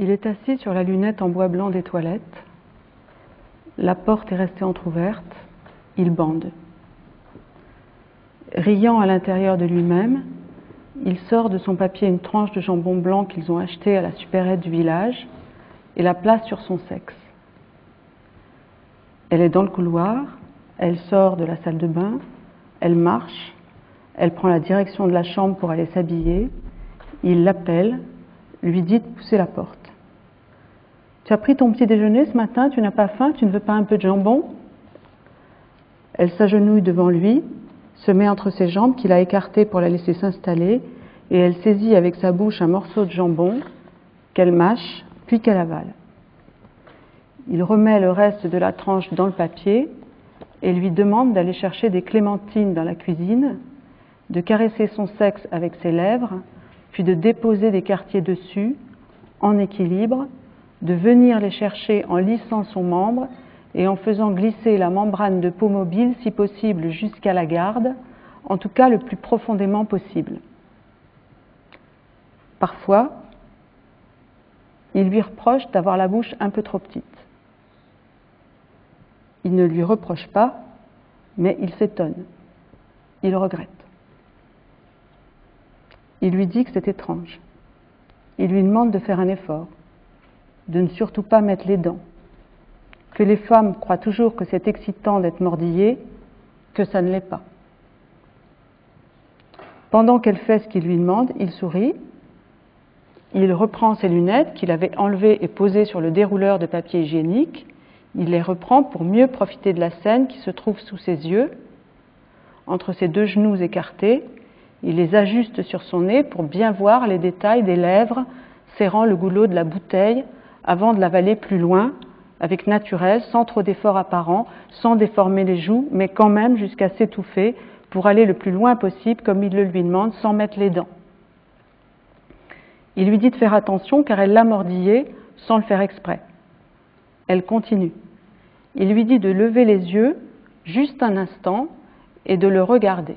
Il est assis sur la lunette en bois blanc des toilettes. La porte est restée entr'ouverte. Il bande. Riant à l'intérieur de lui-même, il sort de son papier une tranche de jambon blanc qu'ils ont acheté à la supérette du village et la place sur son sexe. Elle est dans le couloir, elle sort de la salle de bain, elle marche, elle prend la direction de la chambre pour aller s'habiller. Il l'appelle, lui dit de pousser la porte. « Tu as pris ton petit déjeuner ce matin, tu n'as pas faim, tu ne veux pas un peu de jambon ?» Elle s'agenouille devant lui, se met entre ses jambes qu'il a écartées pour la laisser s'installer, et elle saisit avec sa bouche un morceau de jambon qu'elle mâche, puis qu'elle avale. Il remet le reste de la tranche dans le papier et lui demande d'aller chercher des clémentines dans la cuisine, de caresser son sexe avec ses lèvres, puis de déposer des quartiers dessus, en équilibre, de venir les chercher en lissant son membre et en faisant glisser la membrane de peau mobile, si possible, jusqu'à la garde, en tout cas le plus profondément possible. Parfois, il lui reproche d'avoir la bouche un peu trop petite. Il ne lui reproche pas, mais il s'étonne. Il regrette. Il lui dit que c'est étrange. Il lui demande de faire un effort, de ne surtout pas mettre les dents, que les femmes croient toujours que c'est excitant d'être mordillées, que ça ne l'est pas. Pendant qu'elle fait ce qu'il lui demande, il sourit, il reprend ses lunettes qu'il avait enlevées et posées sur le dérouleur de papier hygiénique, il les reprend pour mieux profiter de la scène qui se trouve sous ses yeux, entre ses deux genoux écartés, il les ajuste sur son nez pour bien voir les détails des lèvres serrant le goulot de la bouteille avant de l'avaler plus loin, avec naturel, sans trop d'efforts apparents, sans déformer les joues, mais quand même jusqu'à s'étouffer pour aller le plus loin possible, comme il le lui demande, sans mettre les dents. Il lui dit de faire attention car elle l'a mordillé sans le faire exprès. Elle continue. Il lui dit de lever les yeux juste un instant et de le regarder.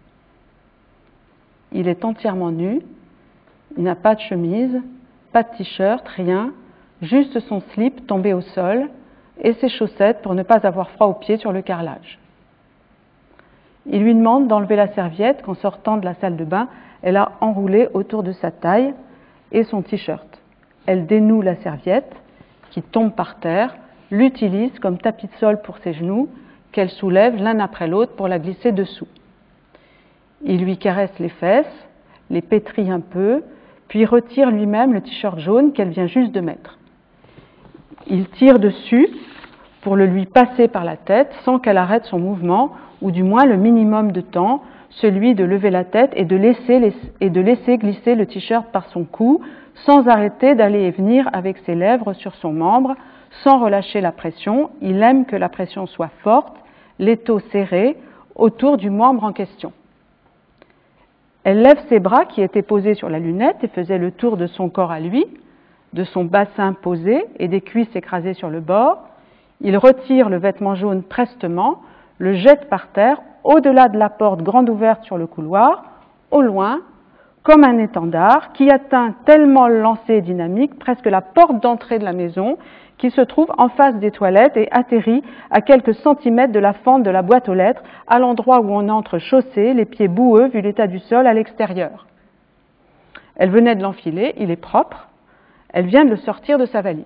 Il est entièrement nu, il n'a pas de chemise, pas de t-shirt, rien, juste son slip tombé au sol et ses chaussettes pour ne pas avoir froid aux pieds sur le carrelage. Il lui demande d'enlever la serviette qu'en sortant de la salle de bain, elle a enroulée autour de sa taille et son t-shirt. Elle dénoue la serviette qui tombe par terre, l'utilise comme tapis de sol pour ses genoux, qu'elle soulève l'un après l'autre pour la glisser dessous. Il lui caresse les fesses, les pétrit un peu, puis retire lui-même le t-shirt jaune qu'elle vient juste de mettre. Il tire dessus pour le lui passer par la tête sans qu'elle arrête son mouvement, ou du moins le minimum de temps, celui de lever la tête et de laisser glisser le t-shirt par son cou, sans arrêter d'aller et venir avec ses lèvres sur son membre, sans relâcher la pression. Il aime que la pression soit forte, l'étau serré, autour du membre en question. Elle lève ses bras qui étaient posés sur la lunette et faisaient le tour de son corps à lui, de son bassin posé et des cuisses écrasées sur le bord. Il retire le vêtement jaune prestement, le jette par terre, au-delà de la porte grande ouverte sur le couloir, au loin, comme un étendard qui atteint tellement le lancer dynamique, presque la porte d'entrée de la maison, qui se trouve en face des toilettes et atterrit à quelques centimètres de la fente de la boîte aux lettres, à l'endroit où on entre chaussé, les pieds boueux vu l'état du sol à l'extérieur. Elle venait de l'enfiler, il est propre, elle vient de le sortir de sa valise.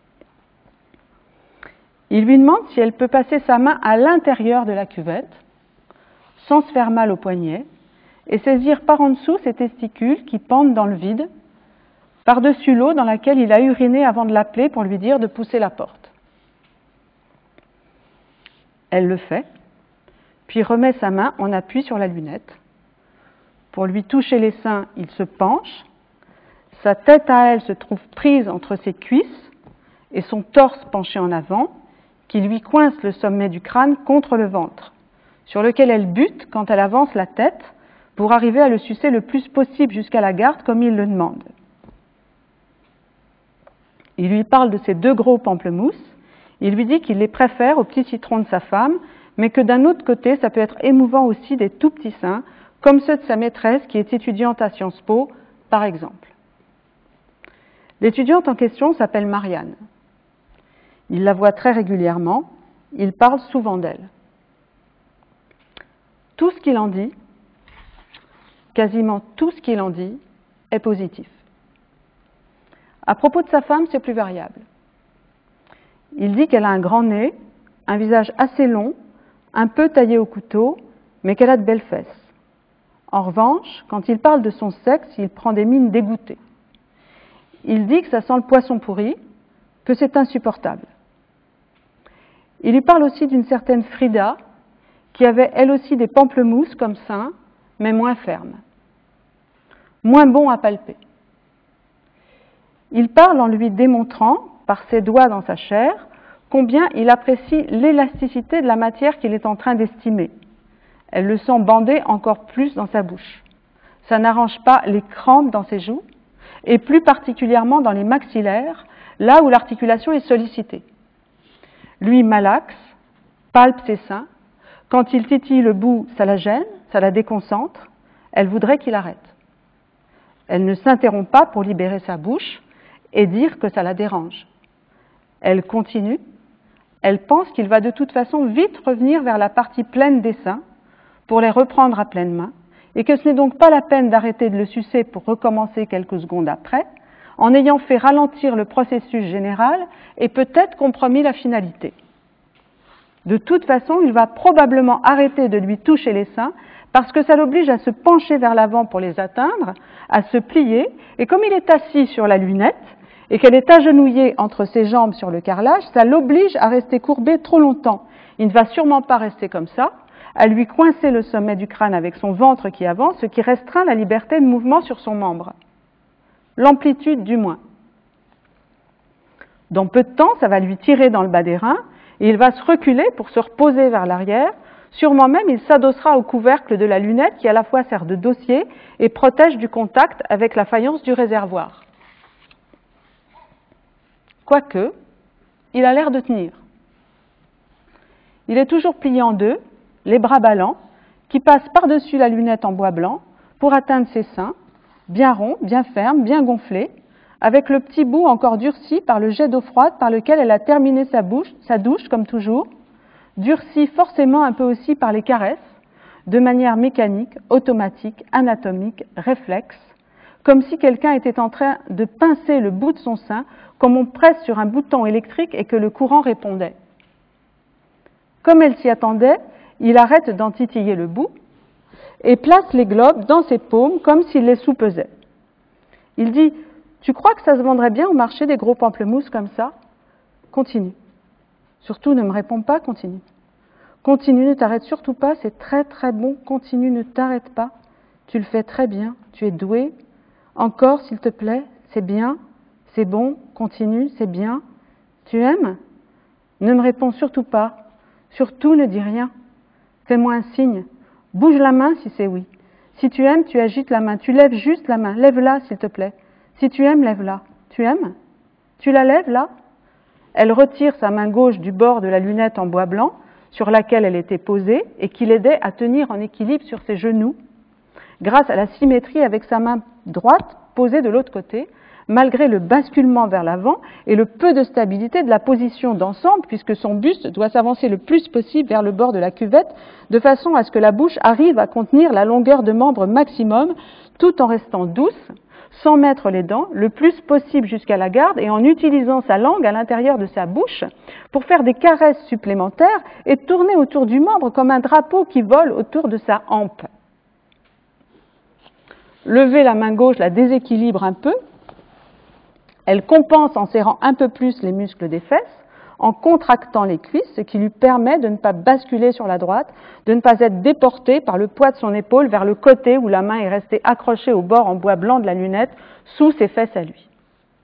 Il lui demande si elle peut passer sa main à l'intérieur de la cuvette, sans se faire mal au poignet, et saisir par en dessous ses testicules qui pendent dans le vide, par-dessus l'eau dans laquelle il a uriné avant de l'appeler pour lui dire de pousser la porte. Elle le fait, puis remet sa main en appui sur la lunette. Pour lui toucher les seins, il se penche, sa tête à elle se trouve prise entre ses cuisses et son torse penché en avant, qui lui coince le sommet du crâne contre le ventre, sur lequel elle bute quand elle avance la tête pour arriver à le sucer le plus possible jusqu'à la garde comme il le demande. Il lui parle de ses 2 gros pamplemousses, il lui dit qu'il les préfère aux petits citrons de sa femme, mais que d'un autre côté, ça peut être émouvant aussi des tout petits seins, comme ceux de sa maîtresse qui est étudiante à Sciences Po, par exemple. L'étudiante en question s'appelle Marianne. Il la voit très régulièrement, il parle souvent d'elle. Tout ce qu'il en dit, quasiment tout ce qu'il en dit, est positif. À propos de sa femme, c'est plus variable. Il dit qu'elle a un grand nez, un visage assez long, un peu taillé au couteau, mais qu'elle a de belles fesses. En revanche, quand il parle de son sexe, il prend des mines dégoûtées. Il dit que ça sent le poisson pourri, que c'est insupportable. Il lui parle aussi d'une certaine Frida, qui avait elle aussi des pamplemousses comme seins, mais moins fermes, moins bons à palper. Il parle en lui démontrant, par ses doigts dans sa chair, combien il apprécie l'élasticité de la matière qu'il est en train d'estimer. Elle le sent bander encore plus dans sa bouche. Ça n'arrange pas les crampes dans ses joues, et plus particulièrement dans les maxillaires, là où l'articulation est sollicitée. Lui malaxe, palpe ses seins. Quand il titille le bout, ça la gêne, ça la déconcentre. Elle voudrait qu'il arrête. Elle ne s'interrompt pas pour libérer sa bouche et dire que ça la dérange. Elle continue. Elle pense qu'il va de toute façon vite revenir vers la partie pleine des seins pour les reprendre à pleine main et que ce n'est donc pas la peine d'arrêter de le sucer pour recommencer quelques secondes après, en ayant fait ralentir le processus général et peut-être compromis la finalité. De toute façon, il va probablement arrêter de lui toucher les seins parce que ça l'oblige à se pencher vers l'avant pour les atteindre, à se plier, et comme il est assis sur la lunette et qu'elle est agenouillée entre ses jambes sur le carrelage, ça l'oblige à rester courbé trop longtemps. Il ne va sûrement pas rester comme ça, à lui coincer le sommet du crâne avec son ventre qui avance, ce qui restreint la liberté de mouvement sur son membre. L'amplitude du moins. Dans peu de temps, ça va lui tirer dans le bas des reins, et il va se reculer pour se reposer vers l'arrière. Sûrement même, il s'adossera au couvercle de la lunette qui à la fois sert de dossier et protège du contact avec la faïence du réservoir. Quoique, il a l'air de tenir. Il est toujours plié en deux, les bras ballants, qui passent par-dessus la lunette en bois blanc pour atteindre ses seins, bien ronds, bien fermes, bien gonflés, avec le petit bout encore durci par le jet d'eau froide par lequel elle a terminé sa douche, comme toujours, durci forcément un peu aussi par les caresses, de manière mécanique, automatique, anatomique, réflexe, comme si quelqu'un était en train de pincer le bout de son sein, comme on presse sur un bouton électrique et que le courant répondait. Comme elle s'y attendait, il arrête d'en titiller le bout et place les globes dans ses paumes comme s'il les soupesait. Il dit « Tu crois que ça se vendrait bien au marché des gros pamplemousses comme ça ?» Continue. Surtout, ne me réponds pas, continue. Continue, ne t'arrête surtout pas, c'est très très bon, continue, ne t'arrête pas. Tu le fais très bien, tu es doué. Encore, s'il te plaît, c'est bien, c'est bon, continue, c'est bien. Tu aimes? Ne me réponds surtout pas. Surtout, ne dis rien. Fais-moi un signe. Bouge la main si c'est oui. Si tu aimes, tu agites la main. Tu lèves juste la main. Lève-la, s'il te plaît. Si tu aimes, lève-la. Tu aimes? Tu la lèves, là? Elle retire sa main gauche du bord de la lunette en bois blanc sur laquelle elle était posée et qui l'aidait à tenir en équilibre sur ses genoux, grâce à la symétrie avec sa main droite posée de l'autre côté, malgré le basculement vers l'avant et le peu de stabilité de la position d'ensemble, puisque son buste doit s'avancer le plus possible vers le bord de la cuvette, de façon à ce que la bouche arrive à contenir la longueur de membre maximum, tout en restant douce, sans mettre les dents, le plus possible jusqu'à la garde, et en utilisant sa langue à l'intérieur de sa bouche pour faire des caresses supplémentaires et tourner autour du membre comme un drapeau qui vole autour de sa hampe. Lever la main gauche la déséquilibre un peu. Elle compense en serrant un peu plus les muscles des fesses, en contractant les cuisses, ce qui lui permet de ne pas basculer sur la droite, de ne pas être déportée par le poids de son épaule vers le côté où la main est restée accrochée au bord en bois blanc de la lunette, sous ses fesses à lui.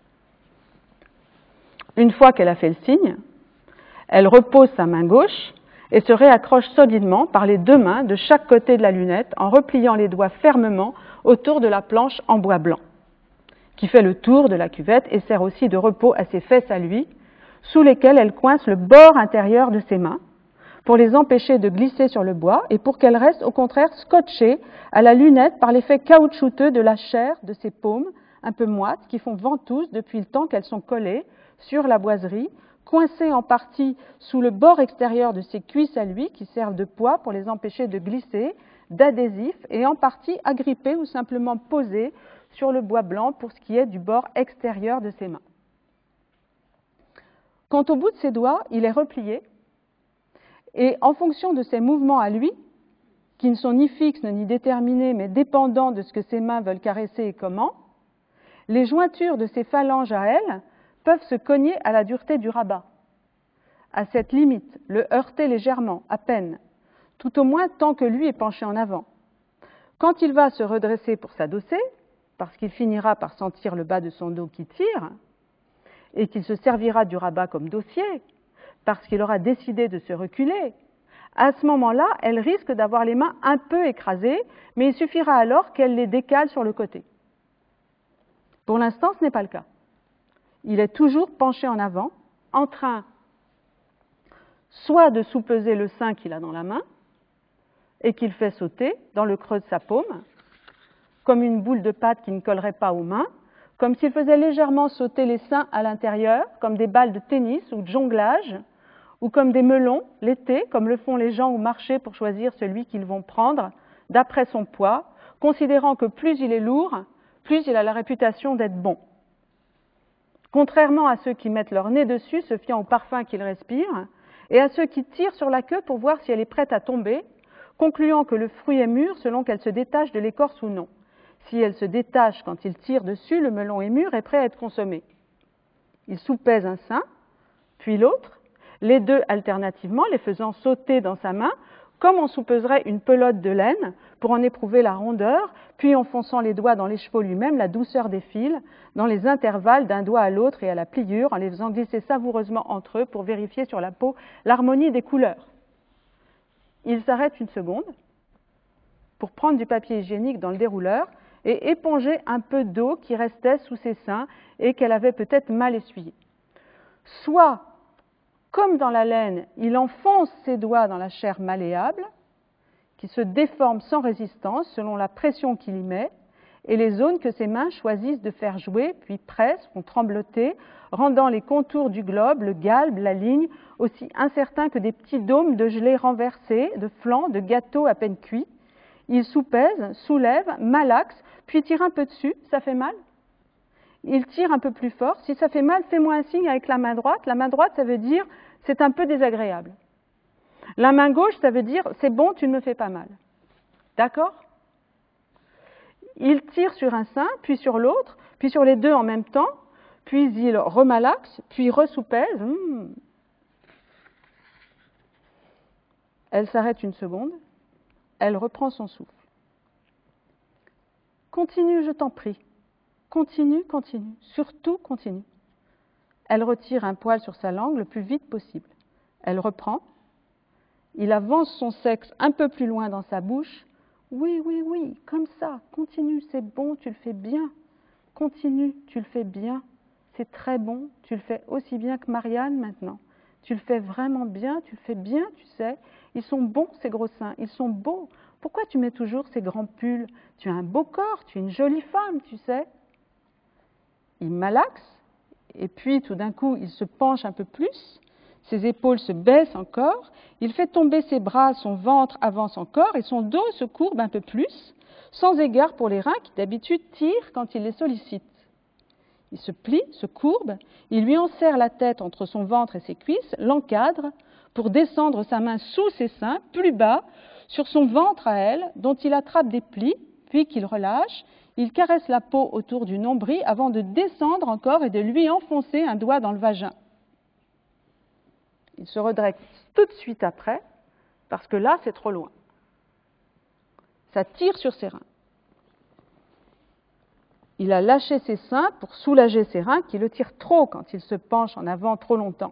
Une fois qu'elle a fait le signe, elle repose sa main gauche et se réaccroche solidement par les deux mains de chaque côté de la lunette en repliant les doigts fermement autour de la planche en bois blanc, qui fait le tour de la cuvette et sert aussi de repos à ses fesses à lui, sous lesquelles elle coince le bord intérieur de ses mains, pour les empêcher de glisser sur le bois et pour qu'elles restent au contraire scotchées à la lunette par l'effet caoutchouteux de la chair de ses paumes, un peu moites, qui font ventouse depuis le temps qu'elles sont collées sur la boiserie, coincées en partie sous le bord extérieur de ses cuisses à lui, qui servent de poids pour les empêcher de glisser, d'adhésif, et en partie agrippées ou simplement posées sur le bois blanc pour ce qui est du bord extérieur de ses mains. Quant au bout de ses doigts, il est replié, et en fonction de ses mouvements à lui, qui ne sont ni fixes ni déterminés, mais dépendants de ce que ses mains veulent caresser et comment, les jointures de ses phalanges à elle peuvent se cogner à la dureté du rabat. À cette limite, le heurter légèrement, à peine, tout au moins tant que lui est penché en avant. Quand il va se redresser pour s'adosser, parce qu'il finira par sentir le bas de son dos qui tire, et qu'il se servira du rabat comme dossier, parce qu'il aura décidé de se reculer, à ce moment-là, elle risque d'avoir les mains un peu écrasées, mais il suffira alors qu'elle les décale sur le côté. Pour l'instant, ce n'est pas le cas. Il est toujours penché en avant, en train soit de soupeser le sein qu'il a dans la main et qu'il fait sauter dans le creux de sa paume, comme une boule de pâte qui ne collerait pas aux mains, comme s'il faisait légèrement sauter les seins à l'intérieur, comme des balles de tennis ou de jonglage, ou comme des melons l'été, comme le font les gens au marché pour choisir celui qu'ils vont prendre, d'après son poids, considérant que plus il est lourd, plus il a la réputation d'être bon. Contrairement à ceux qui mettent leur nez dessus, se fiant au parfum qu'ils respirent, et à ceux qui tirent sur la queue pour voir si elle est prête à tomber, concluant que le fruit est mûr selon qu'elle se détache de l'écorce ou non. Si elle se détache quand il tire dessus, le melon est mûr et prêt à être consommé. Il soupèse un sein, puis l'autre, les deux alternativement, les faisant sauter dans sa main, comme on soupèserait une pelote de laine pour en éprouver la rondeur, puis en fonçant les doigts dans les chevaux lui-même, la douceur des fils, dans les intervalles d'un doigt à l'autre et à la pliure, en les faisant glisser savoureusement entre eux pour vérifier sur la peau l'harmonie des couleurs. Il s'arrête une seconde pour prendre du papier hygiénique dans le dérouleur et éponger un peu d'eau qui restait sous ses seins et qu'elle avait peut-être mal essuyé. Soit, comme dans la laine, il enfonce ses doigts dans la chair malléable, qui se déforme sans résistance selon la pression qu'il y met, et les zones que ses mains choisissent de faire jouer, puis pressent, font trembloter, rendant les contours du globe, le galbe, la ligne, aussi incertains que des petits dômes de gelée renversés, de flancs, de gâteaux à peine cuits. Il soupèse, soulève, malaxe, puis tire un peu dessus. Ça fait mal? Il tire un peu plus fort. Si ça fait mal, fais-moi un signe avec la main droite. La main droite, ça veut dire c'est un peu désagréable. La main gauche, ça veut dire c'est bon, tu ne me fais pas mal. D'accord? Il tire sur un sein, puis sur l'autre, puis sur les deux en même temps, puis il remalaxe, puis ressoupèse. Elle s'arrête une seconde. Elle reprend son souffle. Continue, je t'en prie. Continue, continue. Surtout continue. Elle retire un poil sur sa langue le plus vite possible. Elle reprend. Il avance son sexe un peu plus loin dans sa bouche. Oui, oui, oui, comme ça. Continue, c'est bon, tu le fais bien. Continue, tu le fais bien. C'est très bon, tu le fais aussi bien que Marianne maintenant. Tu le fais vraiment bien, tu le fais bien, tu sais. Ils sont bons, ces gros seins, ils sont beaux. Pourquoi tu mets toujours ces grands pulls? Tu as un beau corps, tu es une jolie femme, tu sais. Il malaxe, et puis tout d'un coup, il se penche un peu plus, ses épaules se baissent encore, il fait tomber ses bras, son ventre avance encore, et son dos se courbe un peu plus, sans égard pour les reins qui d'habitude tirent quand il les sollicite. Il se plie, se courbe, il lui enserre la tête entre son ventre et ses cuisses, l'encadre pour descendre sa main sous ses seins, plus bas, sur son ventre à elle, dont il attrape des plis, puis qu'il relâche. Il caresse la peau autour du nombril avant de descendre encore et de lui enfoncer un doigt dans le vagin. Il se redresse tout de suite après, parce que là, c'est trop loin. Ça tire sur ses reins. Il a lâché ses seins pour soulager ses reins qui le tirent trop quand il se penche en avant trop longtemps.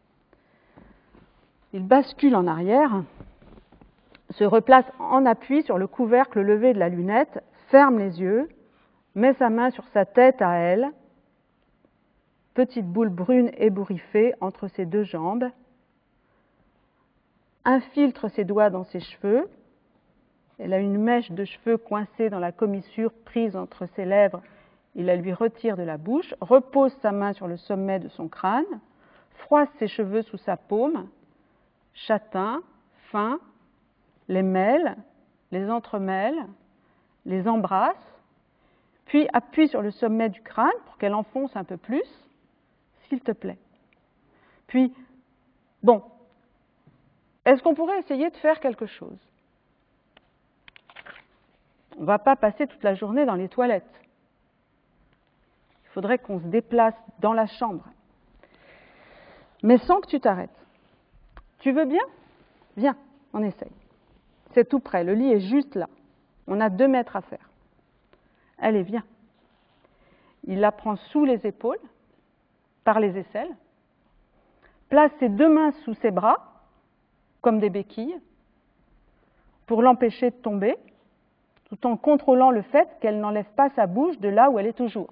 Il bascule en arrière, se replace en appui sur le couvercle levé de la lunette, ferme les yeux, met sa main sur sa tête à elle, petite boule brune ébouriffée entre ses deux jambes, infiltre ses doigts dans ses cheveux. Elle a une mèche de cheveux coincée dans la commissure prise entre ses lèvres Il la lui retire de la bouche, repose sa main sur le sommet de son crâne, froisse ses cheveux sous sa paume, châtain, fin, les mêle, les entremêle, les embrasse, puis appuie sur le sommet du crâne pour qu'elle enfonce un peu plus, s'il te plaît. Puis, bon, est-ce qu'on pourrait essayer de faire quelque chose? On ne va pas passer toute la journée dans les toilettes. Il faudrait qu'on se déplace dans la chambre. Mais sans que tu t'arrêtes. Tu veux bien? Viens, on essaye. C'est tout près, le lit est juste là. On a 2 mètres à faire. Allez, viens. Il la prend sous les épaules, par les aisselles, place ses 2 mains sous ses bras, comme des béquilles, pour l'empêcher de tomber, tout en contrôlant le fait qu'elle n'enlève pas sa bouche de là où elle est toujours.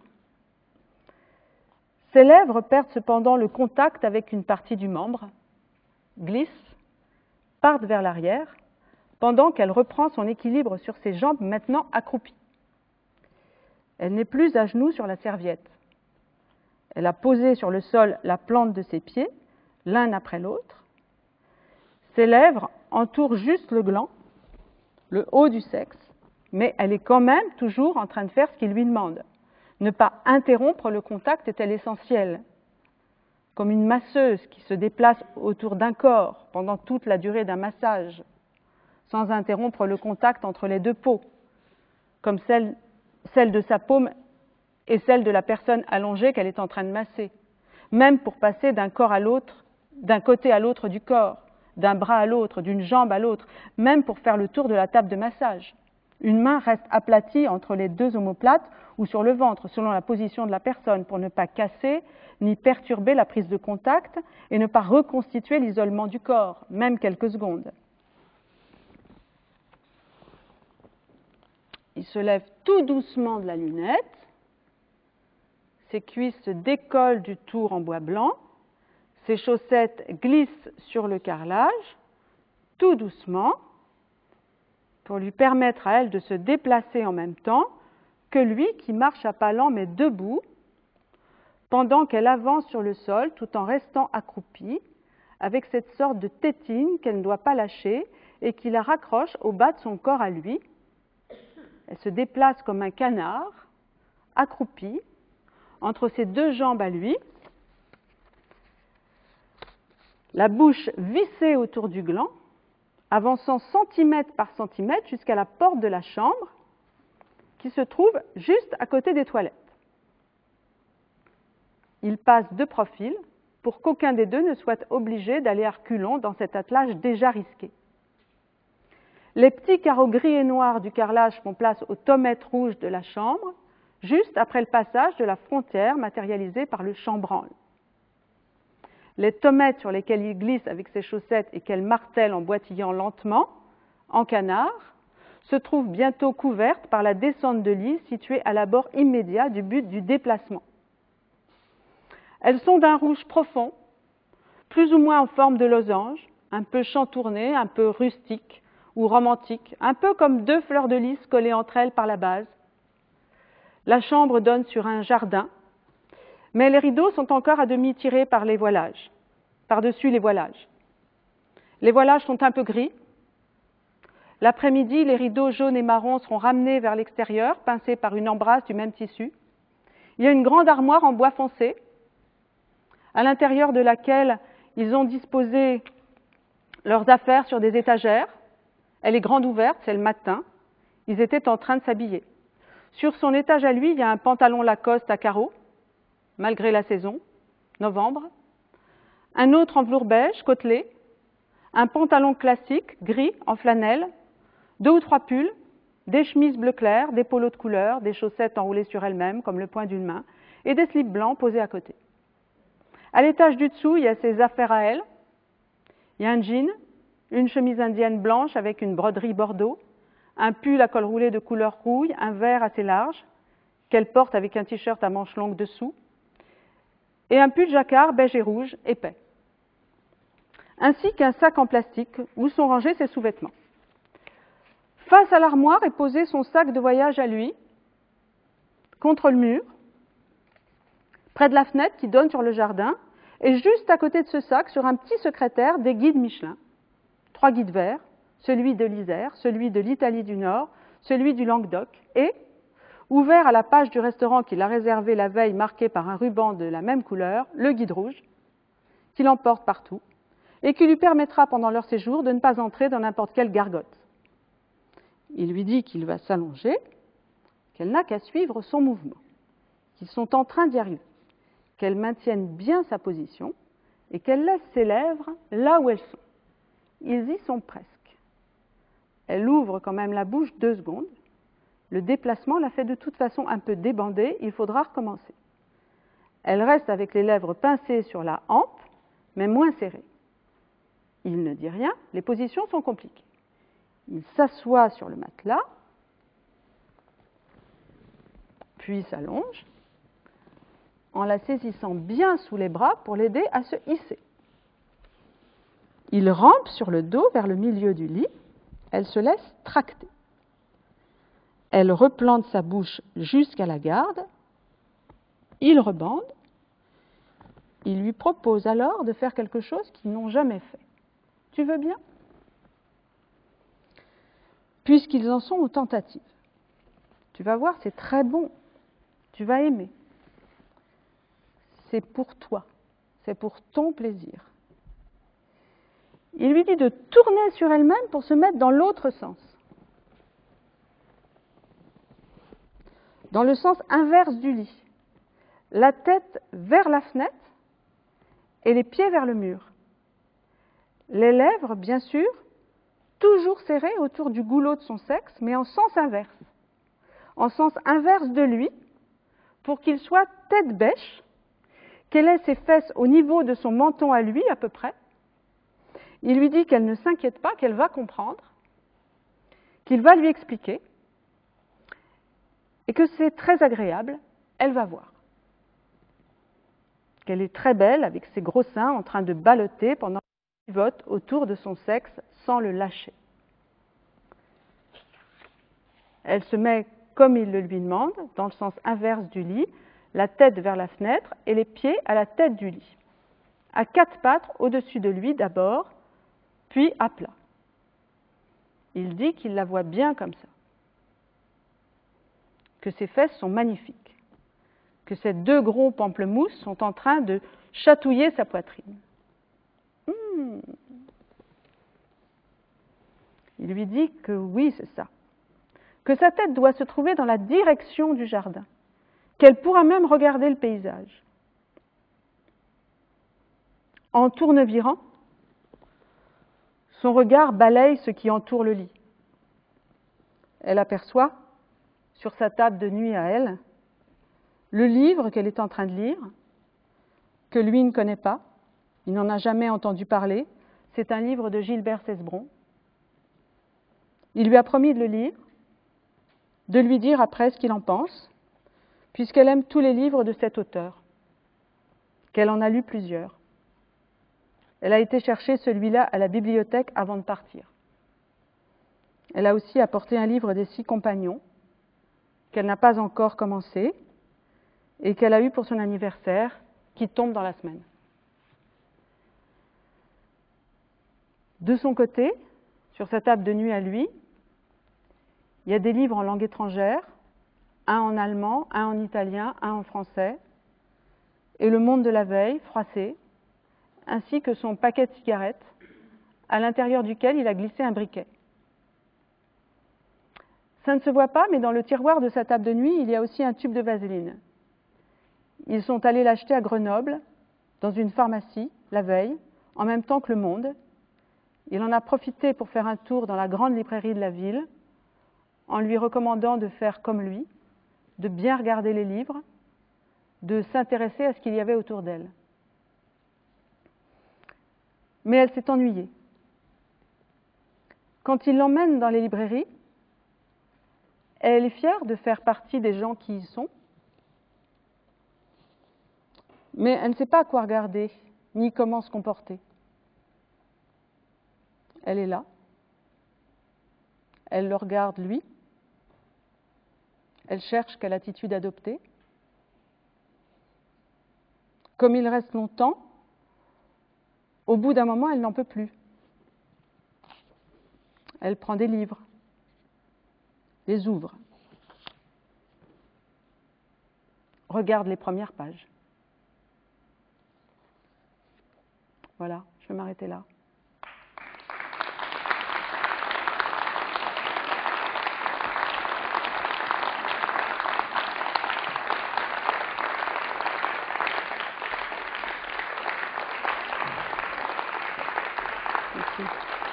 Ses lèvres perdent cependant le contact avec une partie du membre, glissent, partent vers l'arrière, pendant qu'elle reprend son équilibre sur ses jambes maintenant accroupies. Elle n'est plus à genoux sur la serviette. Elle a posé sur le sol la plante de ses pieds, l'un après l'autre. Ses lèvres entourent juste le gland, le haut du sexe, mais elle est quand même toujours en train de faire ce qu'il lui demande. Ne pas interrompre le contact est-elle essentiel. Comme une masseuse qui se déplace autour d'un corps pendant toute la durée d'un massage, sans interrompre le contact entre les 2 peaux, comme celle de sa paume et celle de la personne allongée qu'elle est en train de masser, même pour passer d'un corps à l'autre, d'un côté à l'autre du corps, d'un bras à l'autre, d'une jambe à l'autre, même pour faire le tour de la table de massage. Une main reste aplatie entre les 2 omoplates ou sur le ventre, selon la position de la personne, pour ne pas casser ni perturber la prise de contact et ne pas reconstituer l'isolement du corps, même quelques secondes. Il se lève tout doucement de la lunette, ses cuisses se décollent du tour en bois blanc, ses chaussettes glissent sur le carrelage, tout doucement, pour lui permettre à elle de se déplacer en même temps que lui qui marche à pas lents mais debout, pendant qu'elle avance sur le sol tout en restant accroupie, avec cette sorte de tétine qu'elle ne doit pas lâcher et qui la raccroche au bas de son corps à lui. Elle se déplace comme un canard, accroupie, entre ses 2 jambes à lui, la bouche vissée autour du gland, avançant centimètre par centimètre jusqu'à la porte de la chambre, qui se trouve juste à côté des toilettes. Il passe de profil pour qu'aucun des 2 ne soit obligé d'aller à reculons dans cet attelage déjà risqué. Les petits carreaux gris et noirs du carrelage font place aux tommettes rouges de la chambre, juste après le passage de la frontière matérialisée par le chambranle. Les tommettes sur lesquelles il glisse avec ses chaussettes et qu'elle martèle en boitillant lentement, en canard, se trouvent bientôt couvertes par la descente de lit située à l'abord immédiat du but du déplacement. Elles sont d'un rouge profond, plus ou moins en forme de losange, un peu chantourné, un peu rustique ou romantique, un peu comme 2 fleurs de lys collées entre elles par la base. La chambre donne sur un jardin, mais les rideaux sont encore à demi tirés par les voilages, par-dessus les voilages. Les voilages sont un peu gris. L'après-midi, les rideaux jaunes et marrons seront ramenés vers l'extérieur, pincés par une embrasse du même tissu. Il y a une grande armoire en bois foncé, à l'intérieur de laquelle ils ont disposé leurs affaires sur des étagères. Elle est grande ouverte, c'est le matin. Ils étaient en train de s'habiller. Sur son étage à lui, il y a un pantalon Lacoste à carreaux, malgré la saison, novembre. Un autre en velours beige, côtelé. Un pantalon classique, gris, en flanelle. 2 ou 3 pulls, des chemises bleu clair, des polos de couleur, des chaussettes enroulées sur elles-mêmes, comme le poing d'une main, et des slips blancs posés à côté. À l'étage du dessous, il y a ses affaires à elle. Il y a un jean, une chemise indienne blanche avec une broderie bordeaux, un pull à col roulé de couleur rouille, un vert assez large, qu'elle porte avec un t-shirt à manches longues dessous, et un pull jacquard beige et rouge épais, ainsi qu'un sac en plastique où sont rangés ses sous-vêtements. Face à l'armoire est posé son sac de voyage à lui, contre le mur, près de la fenêtre qui donne sur le jardin, et juste à côté de ce sac, sur un petit secrétaire, des guides Michelin. 3 guides verts, celui de l'Isère, celui de l'Italie du Nord, celui du Languedoc, et, ouvert à la page du restaurant qu'il a réservé la veille marqué par un ruban de la même couleur, le guide rouge, qu'il emporte partout, et qui lui permettra pendant leur séjour de ne pas entrer dans n'importe quelle gargote. Il lui dit qu'il va s'allonger, qu'elle n'a qu'à suivre son mouvement, qu'ils sont en train d'y arriver, qu'elle maintienne bien sa position et qu'elle laisse ses lèvres là où elles sont. Ils y sont presque. Elle ouvre quand même la bouche 2 secondes. Le déplacement la fait de toute façon un peu débander, il faudra recommencer. Elle reste avec les lèvres pincées sur la hampe, mais moins serrées. Il ne dit rien, les positions sont compliquées. Il s'assoit sur le matelas, puis s'allonge, en la saisissant bien sous les bras pour l'aider à se hisser. Il rampe sur le dos vers le milieu du lit, elle se laisse tracter. Elle replante sa bouche jusqu'à la garde, il rebande, il lui propose alors de faire quelque chose qu'ils n'ont jamais fait. Tu veux bien ? Puisqu'ils en sont aux tentatives. Tu vas voir, c'est très bon, tu vas aimer. C'est pour toi, c'est pour ton plaisir. Il lui dit de tourner sur elle-même pour se mettre dans l'autre sens. Dans le sens inverse du lit. La tête vers la fenêtre et les pieds vers le mur. Les lèvres, bien sûr, toujours serrées autour du goulot de son sexe, mais en sens inverse. En sens inverse de lui, pour qu'il soit tête bêche, qu'elle ait ses fesses au niveau de son menton à lui, à peu près. Il lui dit qu'elle ne s'inquiète pas, qu'elle va comprendre, qu'il va lui expliquer, et que c'est très agréable, elle va voir. Qu'elle est très belle, avec ses gros seins en train de balloter pendant qu'elle pivote autour de son sexe sans le lâcher. Elle se met, comme il le lui demande, dans le sens inverse du lit, la tête vers la fenêtre et les pieds à la tête du lit. À 4 pattes au-dessus de lui d'abord, puis à plat. Il dit qu'il la voit bien comme ça, que ses fesses sont magnifiques, que ces 2 gros pamplemousses sont en train de chatouiller sa poitrine. Il lui dit que oui, c'est ça, que sa tête doit se trouver dans la direction du jardin, qu'elle pourra même regarder le paysage. En tournevirant, son regard balaye ce qui entoure le lit. Elle aperçoit, sur sa table de nuit à elle, le livre qu'elle est en train de lire, que lui ne connaît pas, il n'en a jamais entendu parler. C'est un livre de Gilbert Cesbron. Il lui a promis de le lire, de lui dire après ce qu'il en pense, puisqu'elle aime tous les livres de cet auteur, qu'elle en a lu plusieurs. Elle a été chercher celui-là à la bibliothèque avant de partir. Elle a aussi apporté un livre des 6 compagnons, qu'elle n'a pas encore commencé, et qu'elle a eu pour son anniversaire, qui tombe dans la semaine. De son côté, sur sa table de nuit à lui, il y a des livres en langue étrangère, un en allemand, un en italien, un en français, et Le Monde de la veille, froissé, ainsi que son paquet de cigarettes, à l'intérieur duquel il a glissé un briquet. Ça ne se voit pas, mais dans le tiroir de sa table de nuit, il y a aussi un tube de vaseline. Ils sont allés l'acheter à Grenoble, dans une pharmacie, la veille, en même temps que Le Monde. Il en a profité pour faire un tour dans la grande librairie de la ville, en lui recommandant de faire comme lui, de bien regarder les livres, de s'intéresser à ce qu'il y avait autour d'elle. Mais elle s'est ennuyée. Quand il l'emmène dans les librairies, elle est fière de faire partie des gens qui y sont, mais elle ne sait pas quoi regarder, ni comment se comporter. Elle est là, elle le regarde lui, Elle cherche quelle attitude adopter. Comme il reste longtemps, au bout d'un moment, elle n'en peut plus. Elle prend des livres, les ouvre, regarde les premières pages. Voilà, je vais m'arrêter là. Merci.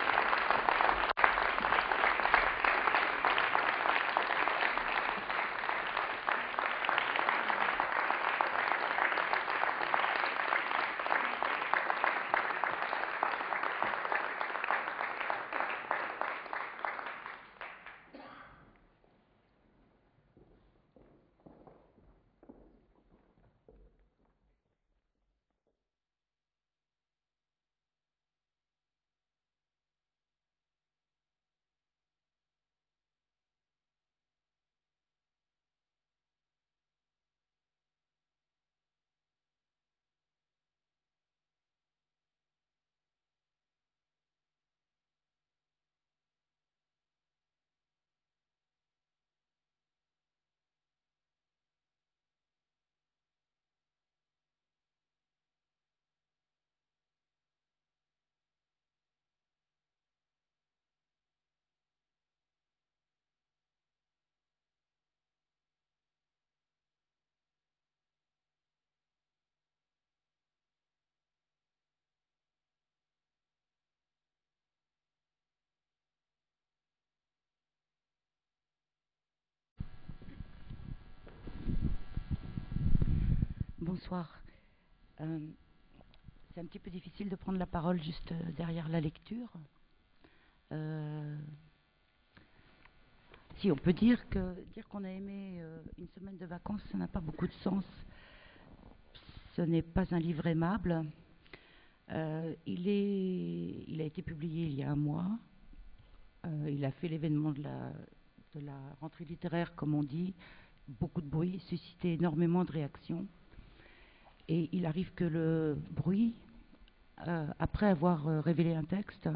Bonsoir. C'est un petit peu difficile de prendre la parole juste derrière la lecture. Si on peut dire qu'on a aimé une semaine de vacances, ça n'a pas beaucoup de sens. Ce n'est pas un livre aimable. Il a été publié il y a un mois. Il a fait l'événement de la rentrée littéraire, comme on dit. Beaucoup de bruit, suscité énormément de réactions. Et il arrive que le bruit, après avoir révélé un texte,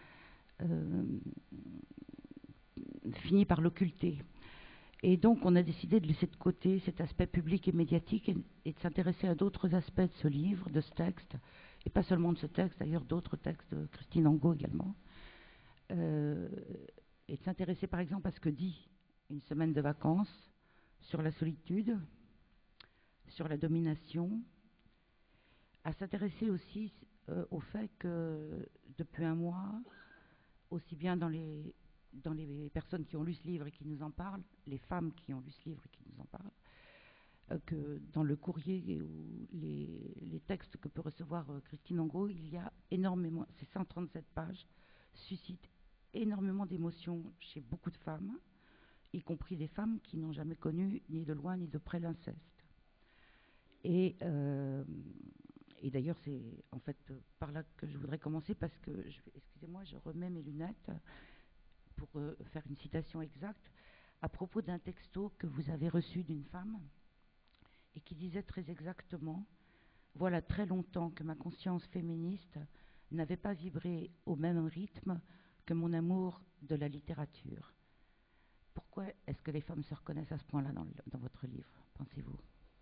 finit par l'occulter. Et donc on a décidé de laisser de côté cet aspect public et médiatique et de s'intéresser à d'autres aspects de ce livre, de ce texte, et pas seulement de ce texte, d'ailleurs d'autres textes de Christine Angot également, et de s'intéresser par exemple à ce que dit Une semaine de vacances sur la solitude, sur la domination, à s'intéresser aussi au fait que depuis un mois, aussi bien dans les personnes qui ont lu ce livre et qui nous en parlent, les femmes qui ont lu ce livre et qui nous en parlent, que dans le courrier ou les textes que peut recevoir Christine Angot, il y a énormément, ces 137 pages suscitent énormément d'émotions chez beaucoup de femmes, y compris des femmes qui n'ont jamais connu ni de loin ni de près l'inceste. Et d'ailleurs, c'est en fait par là que je voudrais commencer, parce que, excusez-moi, je remets mes lunettes pour faire une citation exacte à propos d'un texto que vous avez reçu d'une femme et qui disait très exactement: voilà très longtemps que ma conscience féministe n'avait pas vibré au même rythme que mon amour de la littérature. Pourquoi est-ce que les femmes se reconnaissent à ce point-là dans votre livre, pensez-vous?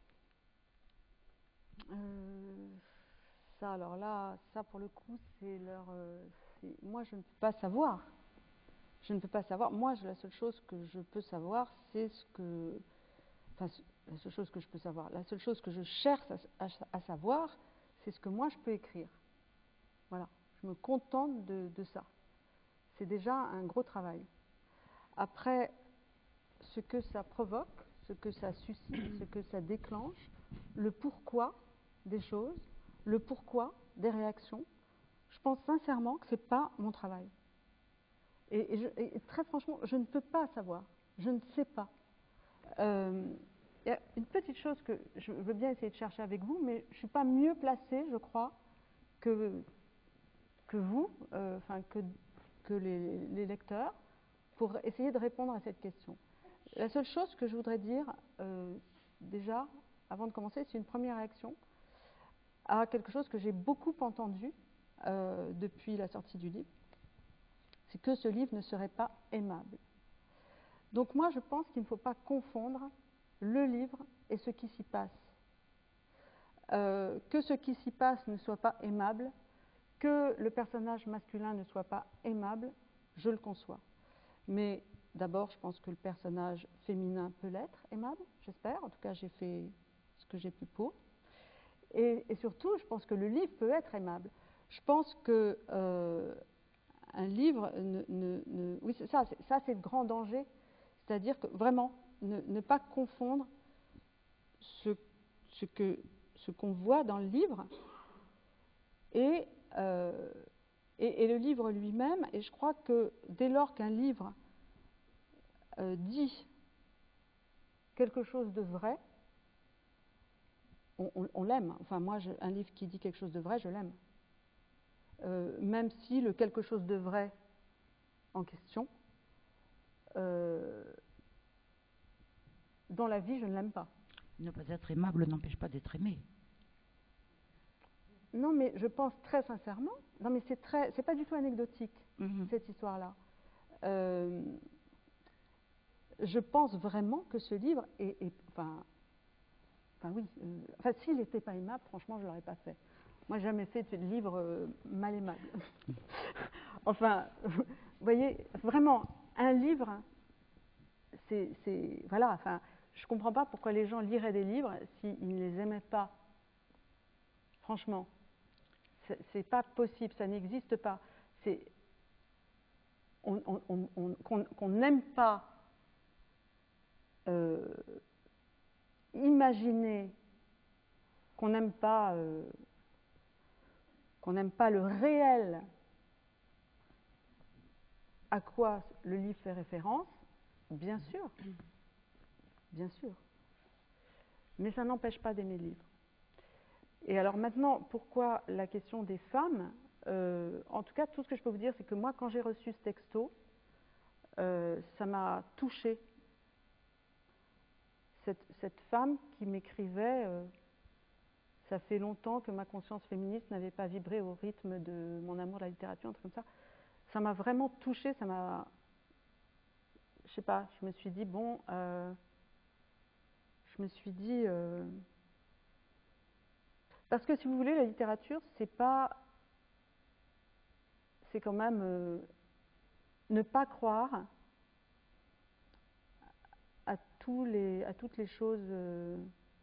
Ça, alors là, ça pour le coup, c'est leur. Moi, je ne peux pas savoir. Je ne peux pas savoir. Moi, la seule chose que je peux savoir, c'est ce que. Enfin, la seule chose que je peux savoir. La seule chose que je cherche à savoir, c'est ce que moi je peux écrire. Voilà. Je me contente de ça. C'est déjà un gros travail. Après, ce que ça provoque, ce que ça suscite, ce que ça déclenche, le pourquoi des choses, le pourquoi des réactions, je pense sincèrement que ce n'est pas mon travail. Et très franchement, je ne peux pas savoir. Je ne sais pas. Il y a une petite chose que je veux bien essayer de chercher avec vous, mais je ne suis pas mieux placée, je crois, que vous, que les lecteurs, pour essayer de répondre à cette question. La seule chose que je voudrais dire, déjà, avant de commencer, c'est une première réaction à quelque chose que j'ai beaucoup entendu depuis la sortie du livre, c'est que ce livre ne serait pas aimable. Donc moi, je pense qu'il ne faut pas confondre le livre et ce qui s'y passe. Que ce qui s'y passe ne soit pas aimable, que le personnage masculin ne soit pas aimable, je le conçois. Mais d'abord, je pense que le personnage féminin peut l'être aimable, j'espère. En tout cas, j'ai fait ce que j'ai pu pour. Et surtout, je pense que le livre peut être aimable. Je pense que un livre, oui, ça c'est le grand danger. C'est-à-dire que vraiment, ne pas confondre ce qu'on voit dans le livre et le livre lui-même. Et je crois que dès lors qu'un livre dit quelque chose de vrai, on l'aime. Enfin, moi, un livre qui dit quelque chose de vrai, je l'aime. Même si le quelque chose de vrai en question, dans la vie, je ne l'aime pas. Ne pas être aimable n'empêche pas d'être aimé. Non, mais je pense très sincèrement, non, mais c'est pas du tout anecdotique, cette histoire-là. Je pense vraiment que ce livre enfin oui, s'il n'était pas aimable, franchement, je ne l'aurais pas fait. Moi, j'ai jamais fait de livre mal aimable. Enfin, vous voyez, vraiment, un livre, voilà, enfin, je ne comprends pas pourquoi les gens liraient des livres s'ils ne les aimaient pas. Franchement, c'est pas possible, ça n'existe pas. Qu'on n'aime pas imaginer, qu'on n'aime pas le réel à quoi le livre fait référence, bien sûr, bien sûr. Mais ça n'empêche pas d'aimer le livre. Et alors maintenant, pourquoi la question des femmes en tout cas, tout ce que je peux vous dire, c'est que moi, quand j'ai reçu ce texto, ça m'a touchée. Cette femme qui m'écrivait ça fait longtemps que ma conscience féministe n'avait pas vibré au rythme de mon amour de la littérature, un truc comme ça. Ça m'a vraiment touchée, ça m'a... Je sais pas, je me suis dit, bon... je me suis dit... parce que si vous voulez, la littérature, c'est pas... C'est quand même ne pas croire à toutes les choses...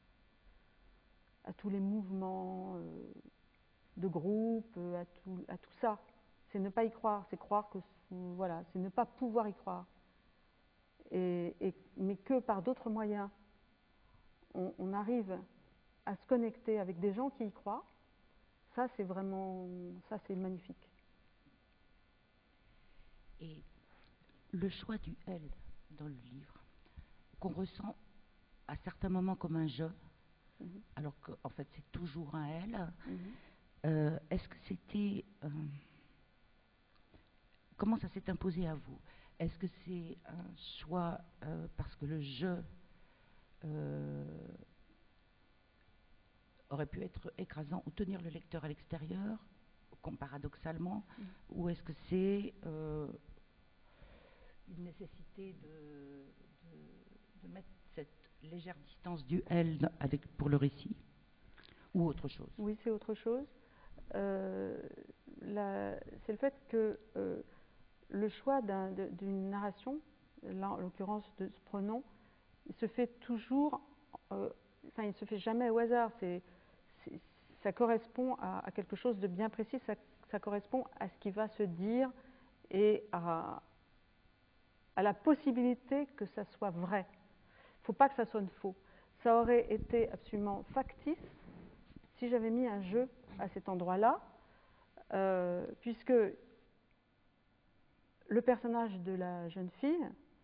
à tous les mouvements de groupe, à tout ça. C'est ne pas y croire, c'est croire que... Voilà, c'est ne pas pouvoir y croire. Mais que par d'autres moyens, on arrive à se connecter avec des gens qui y croient, ça c'est vraiment... ça c'est magnifique. Et le choix du « elle » dans le livre, qu'on ressent à certains moments comme un « je », alors qu'en fait c'est toujours un « elle », est-ce que c'était... comment ça s'est imposé à vous? Est-ce que c'est un choix parce que le « je » aurait pu être écrasant ou tenir le lecteur à l'extérieur, paradoxalement, ou est-ce que c'est une nécessité de mettre cette légère distance du « elle » pour le récit, ou autre chose? Oui, c'est autre chose. C'est le fait que le choix d'une narration, là en l'occurrence de ce pronom, il se fait toujours, enfin il ne se fait jamais au hasard. Ça correspond à quelque chose de bien précis, ça correspond à ce qui va se dire et à la possibilité que ça soit vrai. Il ne faut pas que ça sonne faux. Ça aurait été absolument factice si j'avais mis un jeu à cet endroit-là, puisque le personnage de la jeune fille,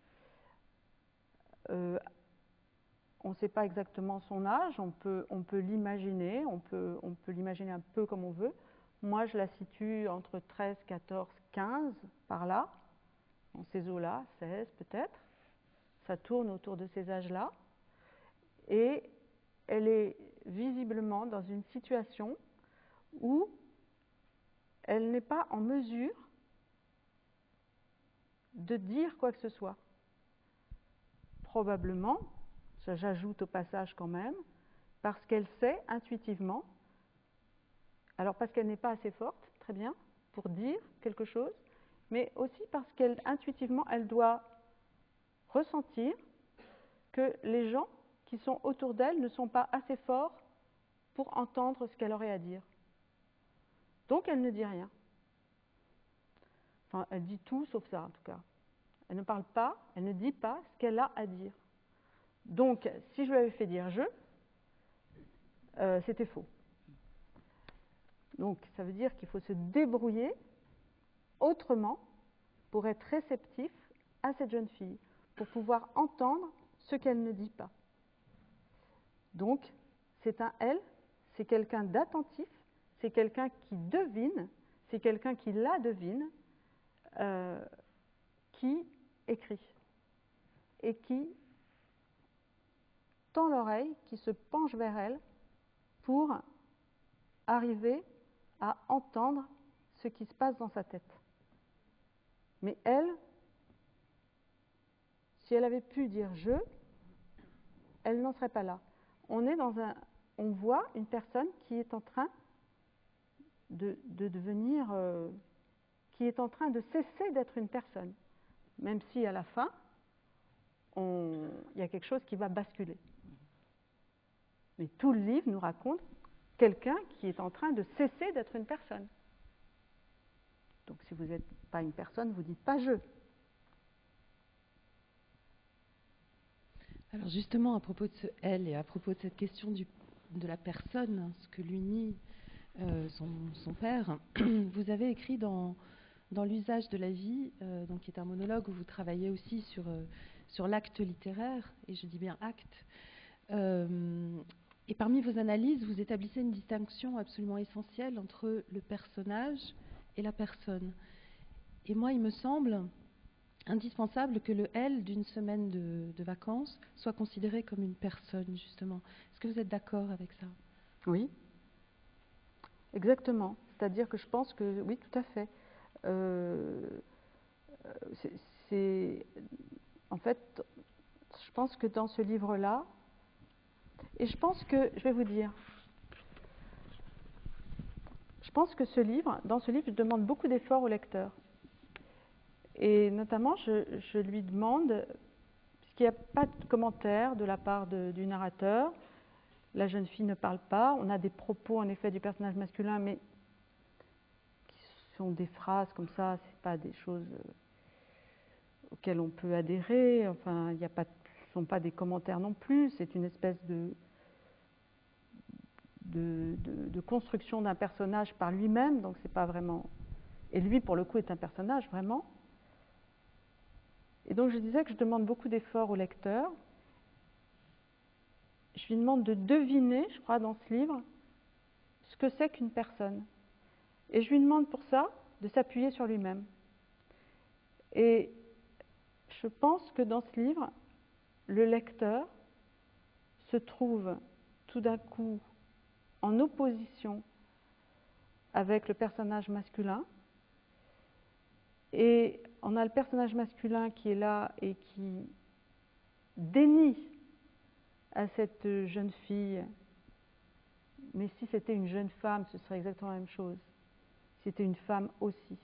on ne sait pas exactement son âge, on peut l'imaginer, on peut l'imaginer un peu comme on veut. Moi, je la situe entre 13, 14, 15, par là, dans ces eaux-là, 16 peut-être. ça tourne autour de ces âges-là, et elle est visiblement dans une situation où elle n'est pas en mesure de dire quoi que ce soit. Probablement, ça j'ajoute au passage quand même, parce qu'elle sait intuitivement, alors parce qu'elle n'est pas assez forte, très bien, pour dire quelque chose, mais aussi parce qu'intuitivement, elle doit ressentir que les gens qui sont autour d'elle ne sont pas assez forts pour entendre ce qu'elle aurait à dire. Donc elle ne dit rien. Enfin, elle dit tout sauf ça en tout cas. Elle ne parle pas, elle ne dit pas ce qu'elle a à dire. Donc, si je lui avais fait dire c'était faux. Donc, ça veut dire qu'il faut se débrouiller autrement pour être réceptif à cette jeune fille, pour pouvoir entendre ce qu'elle ne dit pas. Donc, c'est un elle, c'est quelqu'un d'attentif, c'est quelqu'un qui devine, c'est quelqu'un qui la devine, qui écrit et qui tend l'oreille, qui se penche vers elle pour arriver à entendre ce qui se passe dans sa tête. Mais elle, si elle avait pu dire je, elle n'en serait pas là. On voit une personne qui est en train de devenir, qui est en train de cesser d'être une personne, même si à la fin, il y a quelque chose qui va basculer. Mais tout le livre nous raconte quelqu'un qui est en train de cesser d'être une personne. Donc si vous n'êtes pas une personne, vous dites pas je. Alors justement, à propos de ce elle et à propos de cette question de la personne, ce que l'unit son père, vous avez écrit dans l'usage de la vie, donc qui est un monologue où vous travaillez aussi sur l'acte littéraire, et je dis bien acte. Et parmi vos analyses, vous établissez une distinction absolument essentielle entre le personnage et la personne. Et moi, il me semble indispensable que le elle d'une semaine de vacances soit considéré comme une personne, justement. Est-ce que vous êtes d'accord avec ça? Oui, exactement. C'est-à-dire que je pense que, oui, tout à fait. En fait, je pense que dans ce livre-là, et je pense que, je vais vous dire, je pense que dans ce livre, je demande beaucoup d'efforts au lecteur. Et notamment, je lui demande, puisqu'il n'y a pas de commentaire de la part du narrateur, la jeune fille ne parle pas, on a des propos en effet du personnage masculin, mais qui sont des phrases comme ça, c'est pas des choses auxquelles on peut adhérer, enfin, ce ne sont pas des commentaires non plus, c'est une espèce de construction d'un personnage par lui-même, donc c'est pas vraiment... Et lui, pour le coup, est un personnage, vraiment. Et donc je disais que je demande beaucoup d'efforts au lecteur. Je lui demande de deviner, je crois, dans ce livre, ce que c'est qu'une personne. Et je lui demande pour ça de s'appuyer sur lui-même. Et je pense que dans ce livre, le lecteur se trouve tout d'un coup en opposition avec le personnage masculin. Et on a le personnage masculin qui est là et qui dénie à cette jeune fille, mais si c'était une jeune femme, ce serait exactement la même chose. C'était une femme aussi.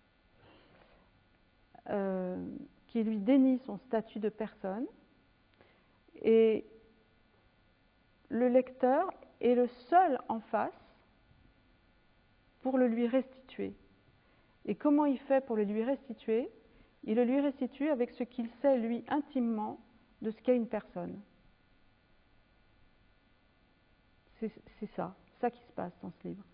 Qui lui dénie son statut de personne. Et le lecteur est le seul en face pour le lui restituer. Et comment il fait pour le lui restituer? Il le lui restitue avec ce qu'il sait, lui, intimement, de ce qu'est une personne. C'est ça qui se passe dans ce livre.